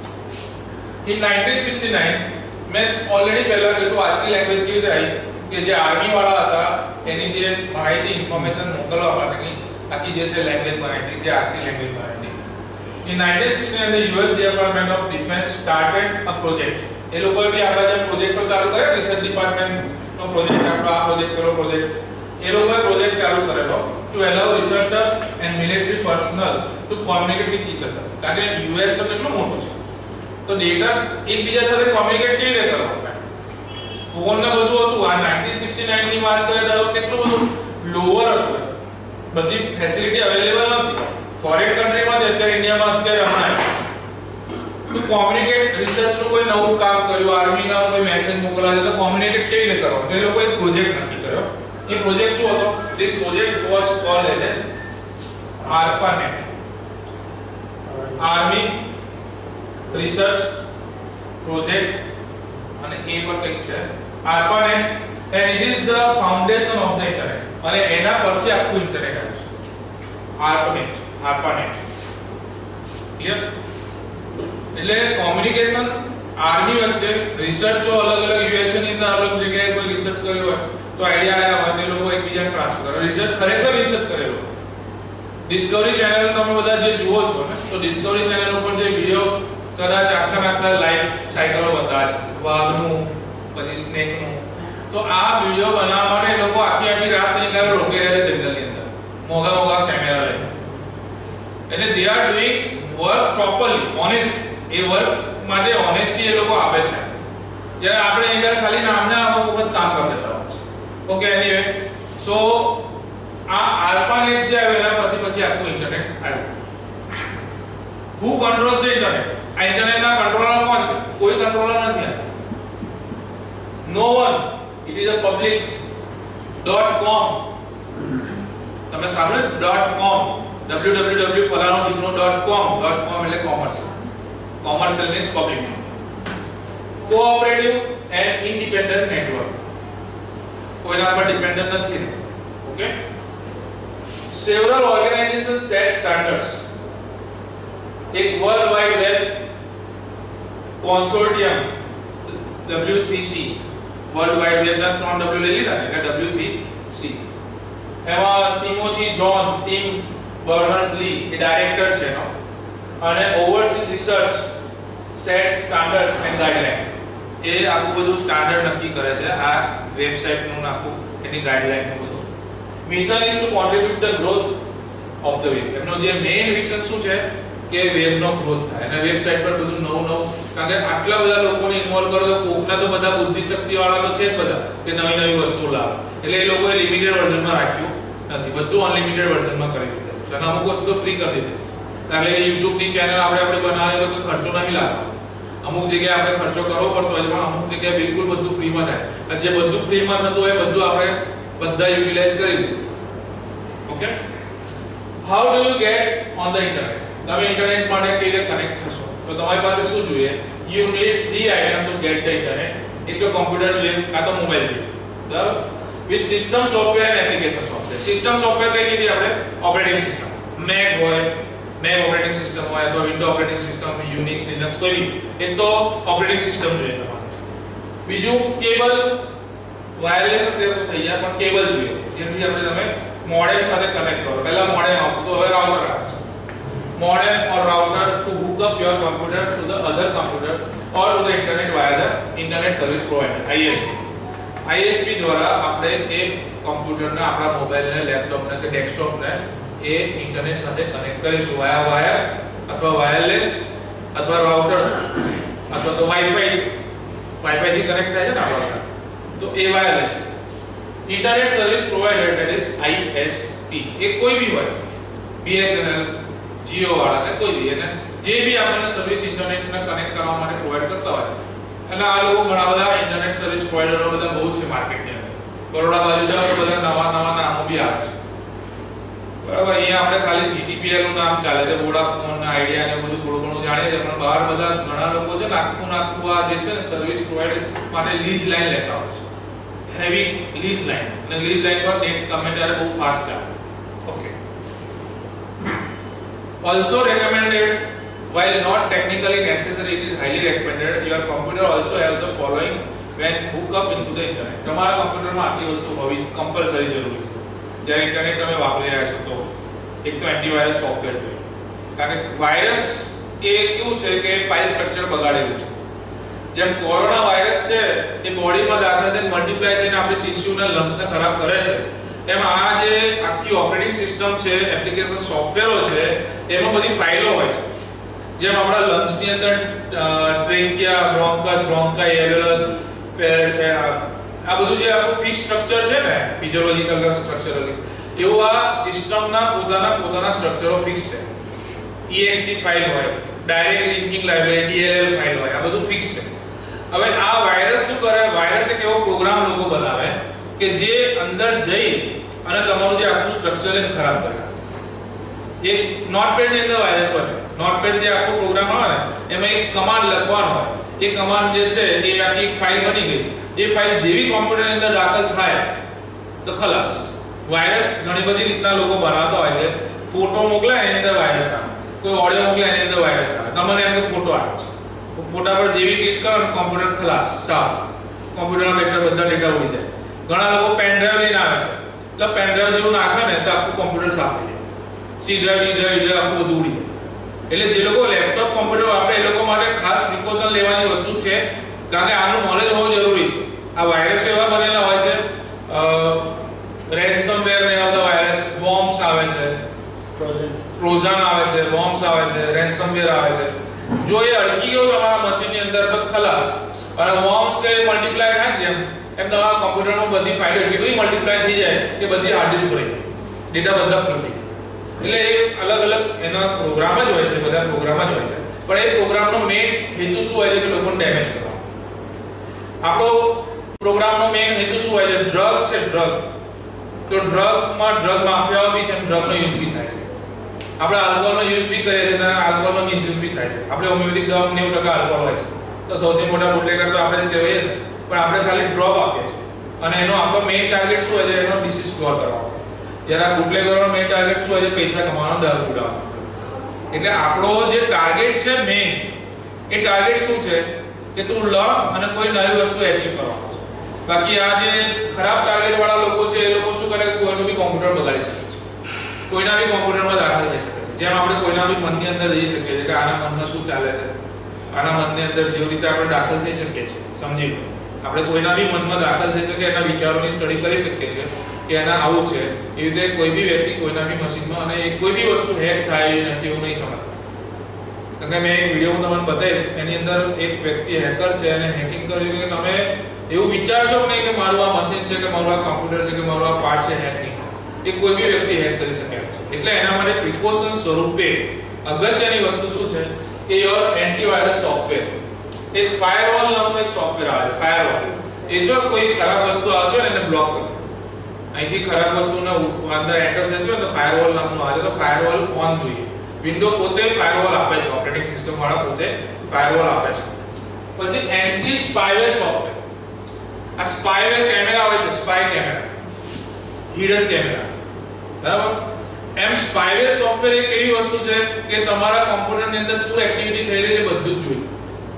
In nineteen sixty-nine મેં ઓલરેડી પહેલા કીધું આજની લેંગ્વેજ કેવી રીતે આવી કે જે આર્મી વાળા હતા એની જે માહિતી ઇન્ફોર્મેશન મોકલવા માટેની આખી જે છે લેંગ્વેજ બનાવી જે આજની લેંગ્વેજ બનાવી. In nineteen sixty-nine the U S Department of Defense started a project. એ લોકોએ બી આપણા જે પ્રોજેક્ટો ચાલુ કર્યા, રિસર્ચ ડિપાર્ટમેન્ટનો પ્રોજેક્ટ, આપણો આ પ્રોજેક્ટ પેલો પ્રોજેક્ટ, એ લોકોએ પ્રોજેક્ટ ચાલુ કરેલો to allow researcher and military personnel to communicate with each other. કારણ કે યુએસ તો કેટલું મોટું છે, તો ડેટા એકબીજા સાથે કોમ્યુનિકેટ કેવી રીતે કરવાનો? ફોન ને બધું હતું. આ nineteen sixty-nine ની વાત કરીએ તો કેટલું બધું લોઅર હતું, બધી ફેસિલિટી અવેલેબલ નથી. ફોરેન કન્ટ્રીમાં અત્યારે ઇન્ડિયામાં અત્યારે હમણાં તો કોમ્યુનિકેટ રિસર્ચ નું કોઈ નવું કામ કર્યું, આર્મી ના કોઈ મેસેજ મોકલવા છે તો કોમ્યુનિકેટ કેવી રીતે કરવાનું, એ લોકો એક પ્રોજેક્ટ નક્કી કર્યો. એ પ્રોજેક્ટ શું હતો? This project was called as ARPANET, army research project, અને એ પર કંઈક છે ARPANET, and it is the foundation of the internet. અને એના પરથી આખું ઇન્ટરનેટ આવ્યું છે. ARPANET, ARPANET. ક્લિયર? એટલે કોમ્યુનિકેશન આર્મી વચ્ચે, રિસર્ચો અલગ અલગ યુએસએ ની અંદર અલગ જગ્યાએ કોઈ રિસર્ચ કર્યું હોય તો આઈડિયા આયા હોય તે લોકો એકબીજાને ટ્રાન્સફર કરે. રિસર્ચ ખરેખર રિસર્ચ કરેલો. ડિસ્કવરી ચેનલ તમે બધા જે જુઓ છો ને, તો ડિસ્કવરી ચેનલ ઉપર જે વિડિયો કદાચ આખા આખા લાઈફ સાયકલો બતાવે છે, વાઘનું પછી સ્નેકનું, તો આ વિડિયો બનાવવા માટે લોકો આખી આખી રાત નહીં કરે, રોકે રહે જંગલની અંદર મોગા મોગા કેમેરા લઈને. એટલે they are doing work properly, honest. એ વર્ક માટે ઓનેસ્ટી એ લોકો આપે છે, જ્યારે આપણે અહીંયા ખાલી નામના અમુક વખત કામ કરી દેતા હોય છે. ઓકે, એનીવે, સો આ ARPANET જે આવ્યું એના પરથી પછી આખું ઇન્ટરનેટ આવ્યું. Who controls the internet? આ ઇન્ટરનેટના કંટ્રોલર કોણ છે? કોઈ કંટ્રોલર નથી. No one. It is a public. .com તમે સાંભળ્યું? .com ડબલ્યુ ડબલ્યુ ડબલ્યુ ફલાણો ઢીકણો .com. .com એટલે commercial. Commercial means public. Cooperative and independent network, કોઈના પર ડિપેન્ડન્ટ નથી. Okay. Several organizations set standards. એક world wide web consortium W three C, world wide web ના ત્રણ ડબલ્યુ લઈ લીધા એટલે ડબલ્યુ થ્રી સી. એમાં ટિમોથી જોન ટીમ બર્નર્સ-લી એ ડાયરેક્ટર છે એનો, અને overseas research set standards and guideline. એ આખું બધું સ્ટાન્ડર્ડ નક્કી કરે છે આ વેબસાઈટ નું, આખું એની ગાઈડલાઈન નું બધું. Mission is to contribute the growth of the web. એમનો જે મેઇન વિઝન શું છે કે વેબનો ગ્રોથ થાય અને વેબસાઈટ પર બધું નવું નવું, કારણ કે આટલા બધા લોકોને ઇન્વોલ્વ કરો તો કોકના તો બધા બુદ્ધિ શક્તિ વાળા તો છે જ બધા કે નવી નવી વસ્તુ લાવે. એટલે એ લોકોએ લિમિટેડ વર્ઝનમાં રાખ્યું નથી, બધું અનલિમિટેડ વર્ઝનમાં કરી દીધું છે. અને અમુક વસ્તુ તો ફ્રી કરી દીધી છે. કારણ કે YouTube ની ચેનલ આપણે આપણે બનાવીએ તો કોઈ ખર્ચો નહીં લાગતો. અમુક જગ્યાએ આપણે ખર્ચો કરવો પડતો હોય પણ અમુક જગ્યાએ બિલકુલ બધું ફ્રીમાં થાય. અને જે બધું ફ્રીમાં થતું હોય બધું આપણે બધા યુટિલાઇઝ કરી દીધું. Okay. How do you get on the internet? તમે ઇન્ટરનેટ માટે કેવી રીતે કનેક્ટ થશો? તો તમારી પાસે શું જોઈએ? You need three item to get the internet. એક તો કોમ્પ્યુટર જોઈએ, કાં તો મોબાઈલ જોઈએ. બરાબર? With system software and application software. System software કઈ લીધી આપણે? Operating system. મેક હોય, મેક ઓપરેટિંગ સિસ્ટમ હોય અથવા window operating system, Unix, Linux કોઈ બી. એક તો ઓપરેટિંગ સિસ્ટમ જોઈએ તમારે. બીજું કેબલ, વાયરલેસ અત્યારે તો થઈ જાય પણ કેબલ જોઈએ જેથી આપણે તમે મોડેમ સાથે કનેક્ટ કરો. પહેલા મોડેમ આવતું તો હવે રાઉટર આવે છે. Modem or router to hook up your computer to the other computer or to the internet via the internet service provider, ISP. ISP દ્વારા આપણે એ કમ્પ્યુટરને, આપણા મોબાઈલને, લેપટોપને કે ડેસ્કટોપને એ ઇન્ટરનેટ સાથે કનેક્ટ કરીશું વાયા વાયર અથવા વાયરલેસ અથવા રાઉટર અથવા તો વાઈફાઈ. વાઈફાઈ થી કનેક્ટ થાય છે ને આપણા, તો એ wireless. Internet service provider that is ISP. એ કોઈ બી હોય, બીએસએનએલ, જીઓ વાળા કે કોઈ બી, એને જે બી આપણને સર્વિસ ઇન્ટરનેટને કનેક્ટ કરવા માટે પ્રોવાઇડ કરતા હોય. એટલે આ લોકો ઘણા બધા ઇન્ટરનેટ સર્વિસ પ્રોવાઇડરો બધા બહુ છે માર્કેટની અંદર. બરોડા બાજુ જાવ તો બધા નવા નવા નામો બી આવે છે. બરાબર? અહીંયા આપણે ખાલી જીટીપીએલ નું નામ ચાલે છે, વોડાફોન, આઈડિયા ને બધું થોડું ઘણું જાણીએ છીએ, પણ બહાર બધા ઘણા લોકો છે ને આખું આખું આ જે છે ને સર્વિસ પ્રોવાઇડર માટે લીઝ લાઈન લેતા હોય છે. હેવી લીઝ લાઈન, અને લીઝ લાઈન પર નેટ ગમે ત્યારે બહુ ફાસ્ટ ચાલે. Okay. Also recommended, while not technically necessary, it is highly recommended. Your computer also have the following when hook up into the internet. તમારા કમ્પ્યુટરમાં આટલી વસ્તુ હોવી કમ્પલસરી જરૂરી છે. જ્યારે ઇન્ટરનેટ તમે વાપરી રહ્યા છો તો એક તો એન્ટીવાયરસ સોફ્ટવેર જોઈએ. કારણ કે વાયરસ એ કેવું છે કે ફાઇલ સ્ટ્રક્ચર બગાડેલું છે. જેમ કોરોના વાયરસ છે એ બોડીમાં દાખલ થઈને મલ્ટીપ્લાય થઈને આપણી ટિશ્યુના લંગ્સને ખરાબ કરે છે, એમ આ જે આખી ઓપરેટિંગ સિસ્ટમ છે, એપ્લિકેશન સોફ્ટવેરો છે, એમાં બધી ફાઇલો હોય છે. જેમ આપણા લંગ્સની અંદર ટ્રેન્કિયા, બ્રોન્કસ, બ્રોન્કાઈ, એલ્વેલસ, આ બધું જે આપણું ફિક્સ સ્ટ્રક્ચર છે ને, ફિઝિયોલોજીકલ સ્ટ્રક્ચરલી, એવું આ સિસ્ટમના પોતાના પોતાના સ્ટ્રક્ચરો ફિક્સ છે. ઈએક્સી ફાઇલ હોય, direct linking library DLL file હોય, આ બધું ફિક્સ છે. હવે આ વાયરસ શું કરે? વાયરસ એક એવો પ્રોગ્રામ લોકો બનાવે કે જે અંદર જઈ અને તમારું જે આખું સ્ટ્રક્ચર એને ખરાબ કરે. એક નોટપેડ ની અંદર વાયરસ બને. નોટપેડ જે આખો પ્રોગ્રામ આવે ને એમાં એક કમાન્ડ લખવાનો હોય. એ કમાન્ડ જે છે એ આખી ફાઇલ બની ગઈ. એ ફાઇલ જેવી કોમ્પ્યુટરની અંદર દાખલ થાય તો ખલાસ. વાયરસ ઘણી બધી રીતના લોકો બનાવતા હોય છે. ફોટો મોકલે એની અંદર વાયરસ આવે, કોઈ ઓડિયો મોકલે એની અંદર વાયરસ આવે. તમને એમ કે ફોટો આવે છે, ફોટા પર જેવી ક્લિક કરો કોમ્પ્યુટર ખલાસ, સાફ. કોમ્પ્યુટરમાં બેઠા બધા ડેટા ઉડી જાય. ઘણા લોકો પેન ડ્રાઈવ લઈને આવે છે, એટલે પેન ડ્રાઈવ જેવું નાખે ને તો આખું કોમ્પ્યુટર સાફ થઈ જાય. C drive, D drive, drive આખું બધું ઉડી જાય. એટલે જે લોકો લેપટોપ કોમ્પ્યુટર વાપરે એ લોકો માટે ખાસ પ્રિકોશન લેવાની વસ્તુ છે, કારણ કે આનું નોલેજ હોવું જરૂરી છે. આ વાયરસ એવા બનેલા હોય છે, રેન્સમવેર ને એવા વાયરસ, બોમ્બ્સ આવે છે, ટ્રોજન ટ્રોજન આવે છે, બોમ્બ્સ આવે છે, રેન્સમવેર આવે છે. જો એ અડકી ગયો તમારા મશીનની અંદર તો ખલાસ. અને બોમ્બ્સ એ મલ્ટીપ્લાય થાય જેમ એમ તમારા કોમ્પ્યુટરમાં બધી ફાઇલો એટલી બધી મલ્ટીપ્લાય થઈ જાય કે બધી હાર્ડ ડિસ્ક ભરાઈ જાય, ડેટા બધા ફૂટી. એટલે એ અલગ અલગ એના પ્રોગ્રામ જ હોય છે, બધા પ્રોગ્રામ જ હોય છે. પણ એ પ્રોગ્રામનો મેઇન હેતુ શું હોય છે કે લોકોને ડેમેજ કરવાનો. આપણો પ્રોગ્રામનો મેઇન હેતુ શું હોય છે? ડ્રગ છે, ડ્રગ. તો ડ્રગમાં ડ્રગ માફિયાઓ બી છે, ડ્રગનો યુઝ બી થાય છે. આપણે આલ્કોહોલનો યુઝ બી કરીએ છીએ અને આલ્કોહોલનો મિસયુઝ બી થાય છે. આપણે હોમિયોપેથિક દવા નેવું ટકા આલ્કોહોલ હોય છે, તો સૌથી મોટા બુટલેગર તો આપણે જ કહેવાય છે. પણ આપણે ખાલી ડ્રોપ આપીએ છીએ અને એનો આપણો મેઇન ટાર્ગેટ શું હોય છે? એનો ડિસીઝ ક્યોર કરવાનો. જ્યારે આ બુટલેગરનો મેઇન ટાર્ગેટ શું હોય છે? પૈસા કમાવાનો, દર ઉડાવવાનો. એટલે આપણો જે ટાર્ગેટ છે મેઇન, એ ટાર્ગેટ શું છે કે તું લડ અને કોઈ નવી વસ્તુ એચીવ કરવાનો છે. બાકી આ જે ખરાબ ટાર્ગેટ વાળા લોકો છે એ લોકો શું કરે? કોઈનું બી કોમ્પ્યુટર બગાડી શકે છે, કોઈના બી કોમ્પ્યુટરમાં દાખલ થઈ શકે છે. જેમ આપણે કોઈના બી મનની અંદર જઈ શકીએ છીએ કે આના મનમાં શું ચાલે છે, આના મનની અંદર જેવી રીતે આપણે દાખલ થઈ શકીએ છીએ, સમજી લો. આપણે કોઈના બી મનમાં દાખલ થઈ શકીએ, એના વિચારોની સ્ટડી કરી શકીએ છીએ કે એના આવું છે. એ રીતે કોઈ બી વ્યક્તિ કોઈના બી મશીનમાં અને કોઈ બી વસ્તુ હેક થાય નથી એવું નહીં સમજતા. કારણ કે મેં એક વિડીયો હું તમને બતાવીશ, એની અંદર એક વ્યક્તિ હેકર છે અને હેકિંગ કર્યું કે તમે એવું વિચારશો નહીં કે મારું આ મશીન છે કે મારું આ કોમ્પ્યુટર છે કે મારું આ પાર્ટ છે હેક નહીં. એ કોઈ બી વ્યક્તિ હેક કરી શકે છે. એટલે એના માટે પ્રિકોશન સ્વરૂપે અગત્યની વસ્તુ શું છે કે યોર એન્ટીવાયરસ સોફ્ટવેર. એક ફાયરવોલ નામનું એક સોફ્ટવેર આવે છે, ફાયરવોલ. એ જો કોઈ ખરાબ વસ્તુ આવતી હોય ને એને બ્લોક કરે. અહીંથી ખરાબ વસ્તુને અંદર એન્ટર થતી હોય તો ફાયરવોલ નામનું આવે તો ફાયરવોલ ઓન જોઈએ. વિન્ડો પોતે ફાયરવોલ આપે છે, ઓપરેટિંગ સિસ્ટમ વાળા પોતે ફાયરવોલ આપે છે. પછી એન્ટી સ્પાયવેર સોફ્ટવેર. આ સ્પાયવેર કેમેરા આવે છે, સ્પાય કેમેરા, હિડન કેમેરા, બરાબર. એમ સ્પાયવેર સોફ્ટવેર એક એવી વસ્તુ છે કે તમારા કોમ્પ્યુટરની અંદર શું એક્ટિવિટી થઈ રહી છે બધું જ જોઈએ.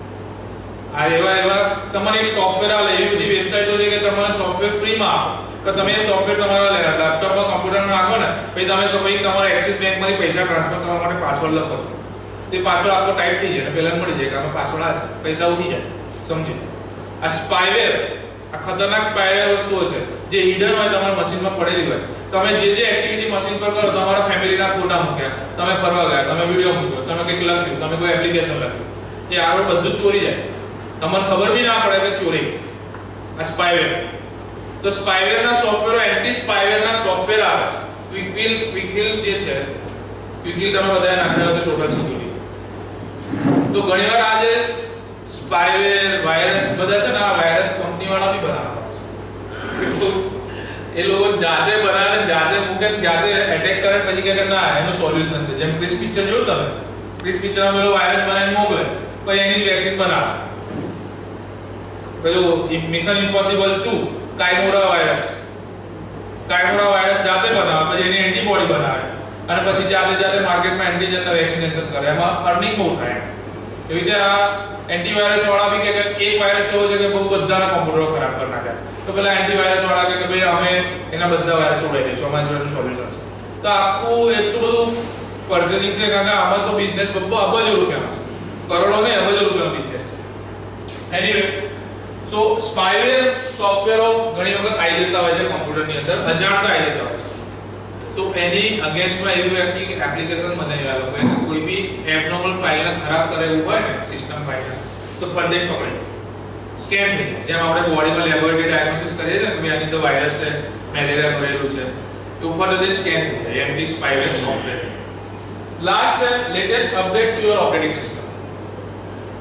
આ એવા એવા તમને એક સોફ્ટવેર આલે, એવી બધી વેબસાઈટો છે કે તમને સોફ્ટવેર ફ્રીમાં આપે. તો તમે એ સોફ્ટવેર તમારા લેપટોપમાં કોમ્પ્યુટરમાં નાખો ને, પછી તમે સપોઝ તમારા એક્સિસ બેંકમાંથી પૈસા ટ્રાન્સફર કરવા માટે પાસવર્ડ લખો છો, તે પાસવર્ડ આખો ટાઈપ થઈ જાય, પહેલા મળી જાય કે આનો પાસવર્ડ આ છે, પૈસા ઉઠી જાય. સમજી. આ સ્પાયવેર, આ ખતરનાક સ્પાયવેર વસ્તુઓ છે જે હિડન હોય, તમારા મશીનમાં પડેલી હોય. તમે જે જે એક્ટિવિટી મશીન પર કરો, તમારા ફેમિલીના ફોટા મૂક્યા, તમે ફરવા ગયા, તમે વિડિયો મૂક્યો, તમે કંઈક લખ્યું, તમે કોઈ એપ્લિકેશન લખ્યું, એ આગળ બધું ચોરી જાય. તમને ખબર બી ના પડે કે ચોરી. આ સ્પાયવેર. તો સ્પાયવેરના સોફ્ટવેર, એન્ટી સ્પાયવેરના સોફ્ટવેર આવે છે. ક્વિકવિલ, ક્વિકવિલ જે છે, ક્વિકવિલ તમે બધાએ નાખ્યો છે ટોટલ સિક્યુરિટી. તો ઘણીવાર આ જે સ્પાયવેર વાયરસ બધા છે ને, આ વાયરસ કંપની વાળા બી બનાવતા છે. એ લોકો જાતે બનાવે, જાતે મૂકે, જાતે એટેક કરે, પછી કહે કે ના એનું સોલ્યુશન છે. જેમ ક્રિસ પિક્ચર જોયું તમે, ક્રિસ પિક્ચરમાં પેલો વાયરસ બનાવીને મોકલે, પછી એની વેક્સિન બનાવે. પેલું mission impossible two, Chimera virus, Chimera virus જાતે બનાવે, પછી એની એન્ટીબોડી બનાવે અને પછી જાતે જાતે માર્કેટમાં એન્ટીજનના વેક્સિનેશન કરે. એમાં અર્નિંગ બહુ થાય. એવી રીતે આ એન્ટીવાયરસ વાળા બી કે એક વાયરસ એવો છે કે બહુ બધાના કોમ્પ્યુટરો ખરાબ કરી નાખે. તો પેલા એન્ટીવાયરસ વાળા કે ભાઈ અમે એના બધા વાયરસ ઉડાવી દઈશું, અમારી જોડે સોલ્યુશન છે. તો આખું એટલું બધું પર્સેસિંગ છે, કારણ કે આમાં તો બિઝનેસ બબ્બો અબજો રૂપિયાનો છે, કરોડો નહીં અબજો રૂપિયાનો બિઝનેસ છે. એનીવે, સો સ્પાયવેર સોફ્ટવેરો ઘણી વખત આવી જતા હોય છે કોમ્પ્યુટરની અંદર, અજાણતા આવી જતા હોય છે. તો એની અગેન્સ્ટમાં એવી વ્યક્તિ એપ્લિકેશન બનાવ્યા લોકોએ કે કોઈ બી એબનોર્મલ ફાઇલને ખરાબ કરે એવું હોય ને સિસ્ટમ ફાઇલને, તો ફરજે પકડે સ્કેન થઈ જાય. જેમ આપણે બોડીમાં લેબોરેટરી ડાયગ્નોસિસ કરીએ છીએ કે ભાઈ આની તો વાયરસ છે, મેલેરિયા ભરેલું છે, તો ફરજે સ્કેન થઈ જાય. Anti spyware software. લાસ્ટ છે latest update to your operating system.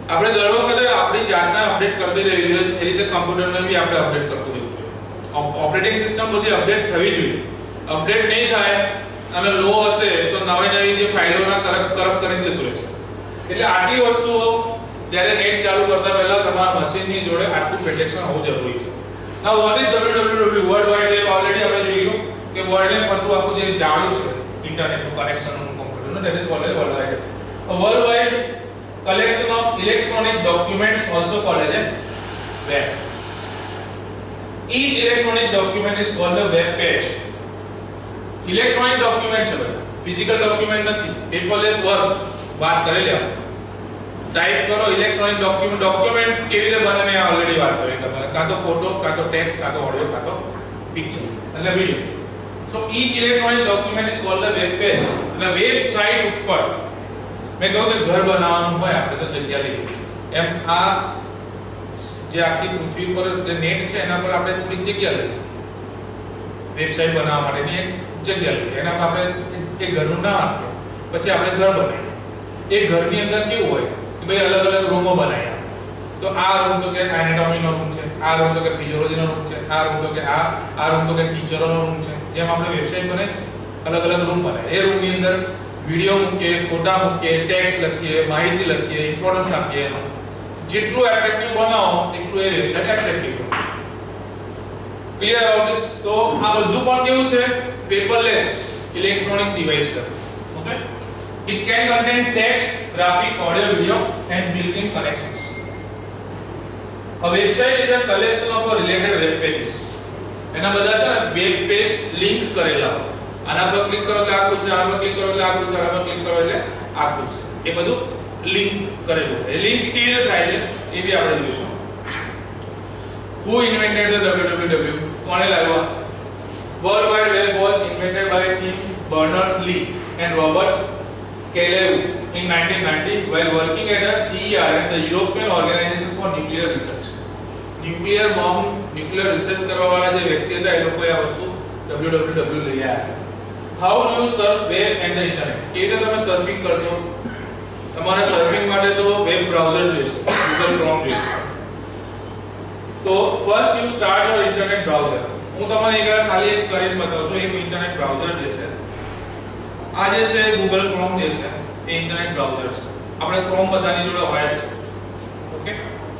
આપણે દર વખતે આપણી જાતને અપડેટ કરતી રહેવી જોઈએ, એ રીતે કમ્પ્યુટરને બી આપણે અપડેટ કરતું રહેવું જોઈએ. ઓપરેટિંગ સિસ્ટમ બધી અપડેટ થવી જોઈએ. અપડેટ નહીં થાય અને લો હશે તો નવી નવી જે ફાઇલોના કરપ્ટ કરપ્ટ કરી જતું રહેશે. એટલે આટલી વસ્તુઓ જ્યારે નેટ ચાલુ કરતા પહેલા તમારા મશીનની જોડે આટલું પ્રોટેક્શન હોવું જરૂરી છે. Now what is W W W World Wide Web? Already આપણે જોયું કે વર્લ્ડ ને ફરતું આખું જે જાળું છે ઇન્ટરનેટનું કનેક્શનનું કમ્પ્યુટરનું, that is called as World Wide Web. A worldwide collection of electronic documents also called as a web. Each electronic document is called a web page. Electronic document છે ભાઈ, physical document નથી. Paperless work વાત કરેલી આપણે. Type કરો electronic document. Document કેવી રીતે બને મેં ઓલરેડી વાત કરી તમારે, કાં તો ફોટો, કાં તો ટેક્સ્ટ, કાં તો ઓડિયો, કાં તો પિક્ચર એટલે video. So each electronic document is called a web page. અને વેબસાઇટ ઉપર મેં કહ્યું કે ઘર બનાવવાનું હોય આપણે તો જગ્યા લઈએ, એમ આ જે આખી પૃથ્વી પર જે નેટ છે એના પર આપણે થોડીક જગ્યા લઈએ વેબસાઇટ બનાવવા માટેની એક જગ્યા લઈએ, એના પર આપણે એ ઘરનું નામ આપીએ, પછી આપણે ઘર બનાવીએ. એ ઘરની અંદર કેવું હોય કે ભાઈ અલગ અલગ રૂમો બનાવ્યા, તો આ રૂમ તો કે એનાટોમીનો રૂમ છે, આ રૂમ તો કે ફિઝિયોલોજીનો રૂમ છે, આ રૂમ તો કે આ આ રૂમ તો કે ટીચરોનો રૂમ છે. જેમ આપણે વેબસાઇટ બનાવી અલગ અલગ રૂમ બનાવીએ, એ રૂમની અંદર વિડિયો મૂકીએ, ફોટા મૂકીએ, ટેક્સ્ટ લખીએ, માહિતી લખીએ, ઇમ્પોર્ટન્સ આપીએ. જેટલું એટ્રેક્ટિવ બનાવો એટલું એ વેબસાઇટ એટ્રેક્ટિવ બને. Clear about this? તો આ બધું પણ કેવું છે? પેપરલેસ ઇલેક્ટ્રોનિક ડિવાઇસ છે. Okay, it can contain text, graphic, audio, video and built-in connections. A website is a collection of related web pages. એના બધા છે વેબ પેજ લિંક કરેલા હોય. આના પર ક્લિક કરો એટલે આ ખુલશે, આના પર ક્લિક કરો એટલે આ ખુલશે, આના પર ક્લિક કરો એટલે આ ખુલશે. એ બધું લિંક કરેલું હોય. એ લિંક કેવી રીતે થાય છે એ બી આપણે જોઈશું. Who invented the W W W? કોણે લાવ્યા? World Wide Web was invented by Tim Berners-Lee and Robert Calev in nineteen ninety while working at a C E R, the European Organization for Nuclear Research. Nuclear bomb, nuclear research કરવા વાળા જે વ્યક્તિ હતા એ લોકોએ આ વસ્તુ W W W લઈ આવ્યા. How do you surf web and the internet? કેવી રીતે તમે સર્ફિંગ કરશો? તમારે સર્ફિંગ માટે તો વેબ બ્રાઉઝર જોઈશે, Google Chrome જોઈશે. તો first you start your internet browser. હું તમને એક ખાલી એક કરીને બતાવું છું. એક ઇન્ટરનેટ બ્રાઉઝર જે છે આ જે છે Google Chrome જે છે એ ઇન્ટરનેટ બ્રાઉઝર છે. આપણે Chrome બધાની જોડે હોય જ છે. ઓકે,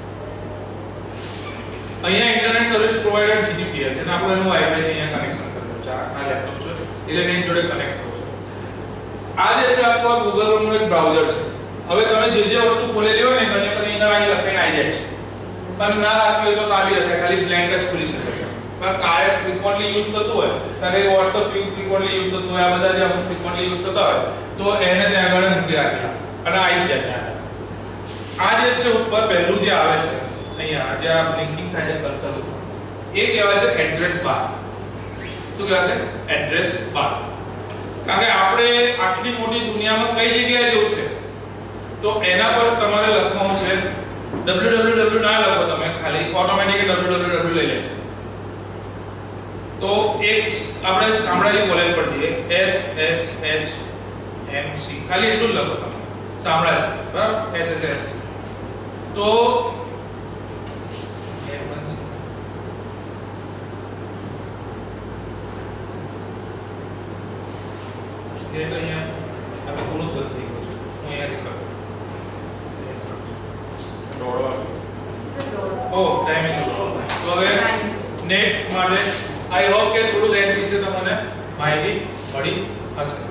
અહીંયા internet service provider G T P S છે અને આપણે એનું વાઈફાઈ થી અહીંયા કનેક્શન કરેલું છે. આ લેપટોપ છે એટલે નેટ જોડે કનેક્ટ થવું છે. આ જે છે આપણો Google Chrome નું એક બ્રાઉઝર છે. હવે તમે જે જે વસ્તુ ખોલેલી હોય ને ઘણી બધી એના અહીં લખાઈને આવી જાય છે. પણ ના રાખવી હોય તો કાઢી લખાય, ખાલી બ્લેન્ક જ ખુલી શકે છે. પણ કાર્ય ફ્રીક્વન્ટલી યુઝ થતું હોય, કારણ કે WhatsApp ફ્રીક્વન્ટલી યુઝ થતું હોય, આ બધા જે અમુક ફ્રીક્વન્ટલી યુઝ થતા હોય તો એને ત્યાં આગળ મૂકી રાખીએ અને આવી જાય ત્યાં. આ જે છે ઉપર પહેલું જે આવે છે અહીંયા જે આ બ્લિંકિંગ થાય છે કર્સર ઉપર, એ કહેવાય છે એડ્રેસ બાર. શું કહેવાય છે? Address bar. કારણ કે આપણે આટલી મોટી દુનિયામાં કઈ જગ્યાએ જવું છે તો એના પર તમારે લખવાનું છે W W W ના લખો તમે, ખાલી ઓટોમેટિક W W W લઈ લેશે. તો એક આપણે શામળાજી કોલેજ પર જઈએ, S S H M C, ખાલી એટલું લખો તમે શામળાજી, બરાબર? S S H તો એ અહીંયા આપણે થોડું બંધ થઈ ગયું છે. હું અહીંયાથી કરું દોડવા. ઓ ટાઈમ છે. તો હવે નેટ માટે આઈ હોપ કે થોડું નેટ વિશે તમને માહિતી મળી હશે.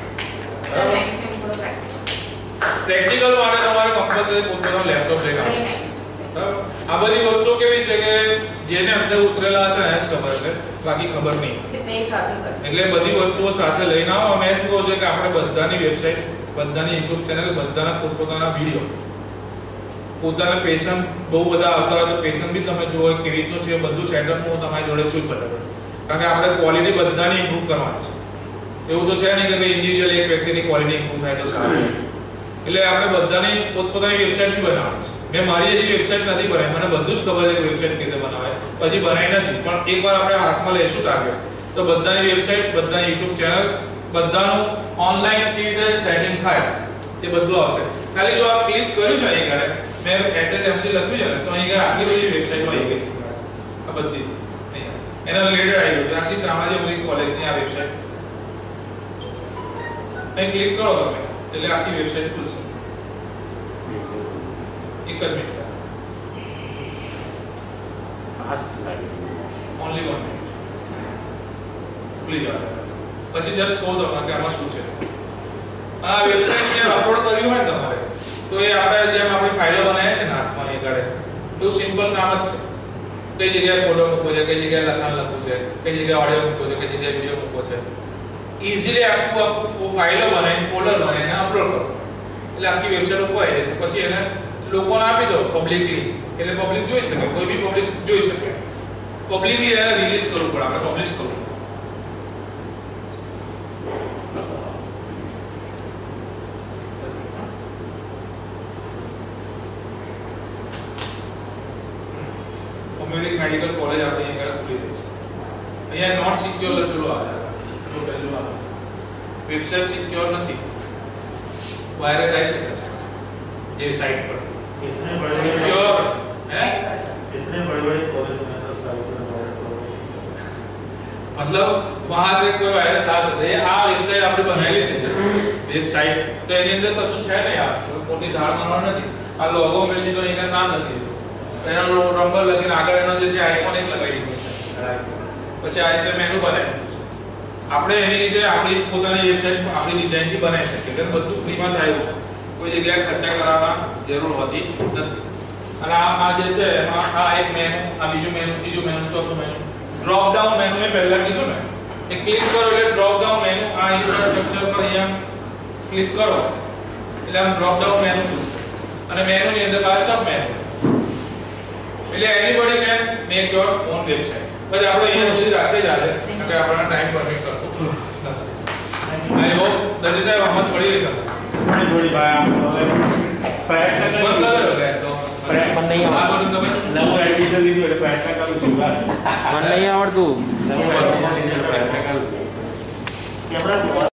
પ્રેક્ટિકલ માટે તમારે કમ્પલસરી પોતાનો લેપટોપ લઈ આવવાનું. આ બધી વસ્તુ કેવી છે કે જેને અંદર ઉતરેલા હશે એને જ ખબર છે, બાકી ખબર નહીં. એટલે બધી વસ્તુઓ સાથે લઈને આવો. અમે શું કહું છું કે આપણે બધાની વેબસાઇટ, બધાની યુટ્યુબ ચેનલ, બધાના પોતપોતાના વિડીયો, પોતાના પેશન્ટ બહુ બધા આવતા હોય તો પેશન્ટ બી તમે જુઓ કેવી રીતનું છે, બધું સેટઅપ હું તમારી જોડે છું જ બતાવું. કારણ કે આપણે ક્વોલિટી બધાની ઇમ્પ્રૂવ કરવાની છે. એવું તો છે નહીં કે ભાઈ ઇન્ડિવિડ્યુઅલ એક વ્યક્તિની ક્વોલિટી ઇમ્પ્રૂવ થાય તો સારું. એટલે આપણે બધાની પોતપોતાની વેબસાઇટ બી બનાવવાની છે. મેં મારી હજી વેબસાઇટ નથી બનાવી, મને બધું જ ખબર છે કે વેબસાઇટ કેવી રીતે બનાવાય, પછી બનાવી નથી. પણ એકવાર આપણે હાથમાં લઈશું ટાર્ગેટ તો બધાની વેબસાઇટ, બધાની યુટ્યુબ ચેનલ, બધાનું ઓનલાઈન કેવી રીતે સેટિંગ થાય એ બધું આવશે. ખાલી જો આ ક્લિક કર્યું છે અહીં આગળ મેં એસએસએમસી લખ્યું છે ને તો અહીં આટલી બધી વેબસાઈટો આવી ગઈ છે આ બધી એના રિલેટેડ આવી ગયું રાશિ સામાજિક કોલેજની આ વેબસાઈટ અહીં ક્લિક કરો તમે એટલે આખી વેબસાઈટ ખુલશે એક જ મિનિટ ફાસ્ટ લાગે ઓન્લી વન મિનિટ ખુલી જાય પછી જસ્ટ કહો તમે કે આમાં શું છે આ વેબસાઈટ જે અપલોડ કર્યું હોય તમારે તો એ આપણે જેમ આપણી ફાઇલો બનાવી છે ને હાથમાં એ કાઢે તો સિમ્પલ કામ જ છે કઈ જગ્યાએ ફોટો મૂકવો છે કઈ જગ્યાએ લખાણ લખવું છે કઈ જગ્યાએ ઓડિયો મૂકવો છે કઈ જગ્યાએ વિડિયો મૂકવો છે ઈઝીલી આખું આખું ફાઇલો બનાવીને ફોલ્ડર બનાવીને અપલોડ કરો એટલે આખી વેબસાઈટ ઉપર આવી જશે પછી એને લોકોને આપી દો પબ્લિકલી એટલે પબ્લિક જોઈ શકે કોઈ બી પબ્લિક જોઈ શકે પબ્લિકલી એને રિલીઝ કરવું પડે આપણે પબ્લિશ કરવું અમેરિક મેડિકલ કોલેજ આપણી અહીંયા ખુલી રહી છે અહીંયા નોટ સિક્યોર લખેલું આવે તો પહેલું આવે વેબસાઈટ સિક્યોર નથી વાયરસ આવી શકે છે ये साइट पर कितने बड़े सिक्योर है कितने बड़े बड़े कॉलेज में तो साइट पर मतलब वहां से कोई वायरस आ सकता है આ વેબસાઈટ આપણે બનાવેલી છે વેબસાઈટ તો એની અંદર કશું છે નહીં આ મોટી ધાર મારવા નથી આ લોગો મેલી તો એના નામ નથી એનો નંબર લખીને આગળ એનો જે આઇકોન એક લગાવી દીધો છે પછી આ રીતે મેનુ બનાવી આપણે એની રીતે આપણી પોતાની વેબસાઈટ આપણી ડિઝાઇન થી બનાવી શકીએ એટલે બધું ફ્રીમાં થાય છે કોઈ જગ્યાએ ખર્ચા કરાવવા જરૂર હોતી નથી અને આ આ જે છે એમાં આ એક મેનુ આ બીજું મેનુ ત્રીજું મેનુ ચોથું મેનુ ડ્રોપ ડાઉન મેનુ મેં પહેલા કીધું ને એ ક્લિક કરો એટલે ડ્રોપ ડાઉન મેનુ આ ઇન્ફ્રાસ્ટ્રક્ચર પર અહીંયા ક્લિક કરો એટલે આમ ડ્રોપ ડાઉન મેનુ ખુલશે અને મેનુ ની અંદર આ સબ મેનુ એટલે anybody can make your own website બસ આપણે અહીંયા સુધી રાખી જ આજે કે આપણને ટાઈમ પરમિટ કરતો આઈ હોપ દર્જી સાહેબ આમાં પડી ગઈ તમને बड़ी बड़ी बात प्रयत्न कर બંધ કરો એટલે તો મને નહીં આ બધું તમે नवो एडिशन લીધું એટલે પ્રયત્ન કરું છું મને નહીં આવડતું નવો એડિશન લીધું એટલે પ્રયત્ન કરું છું કેમેરા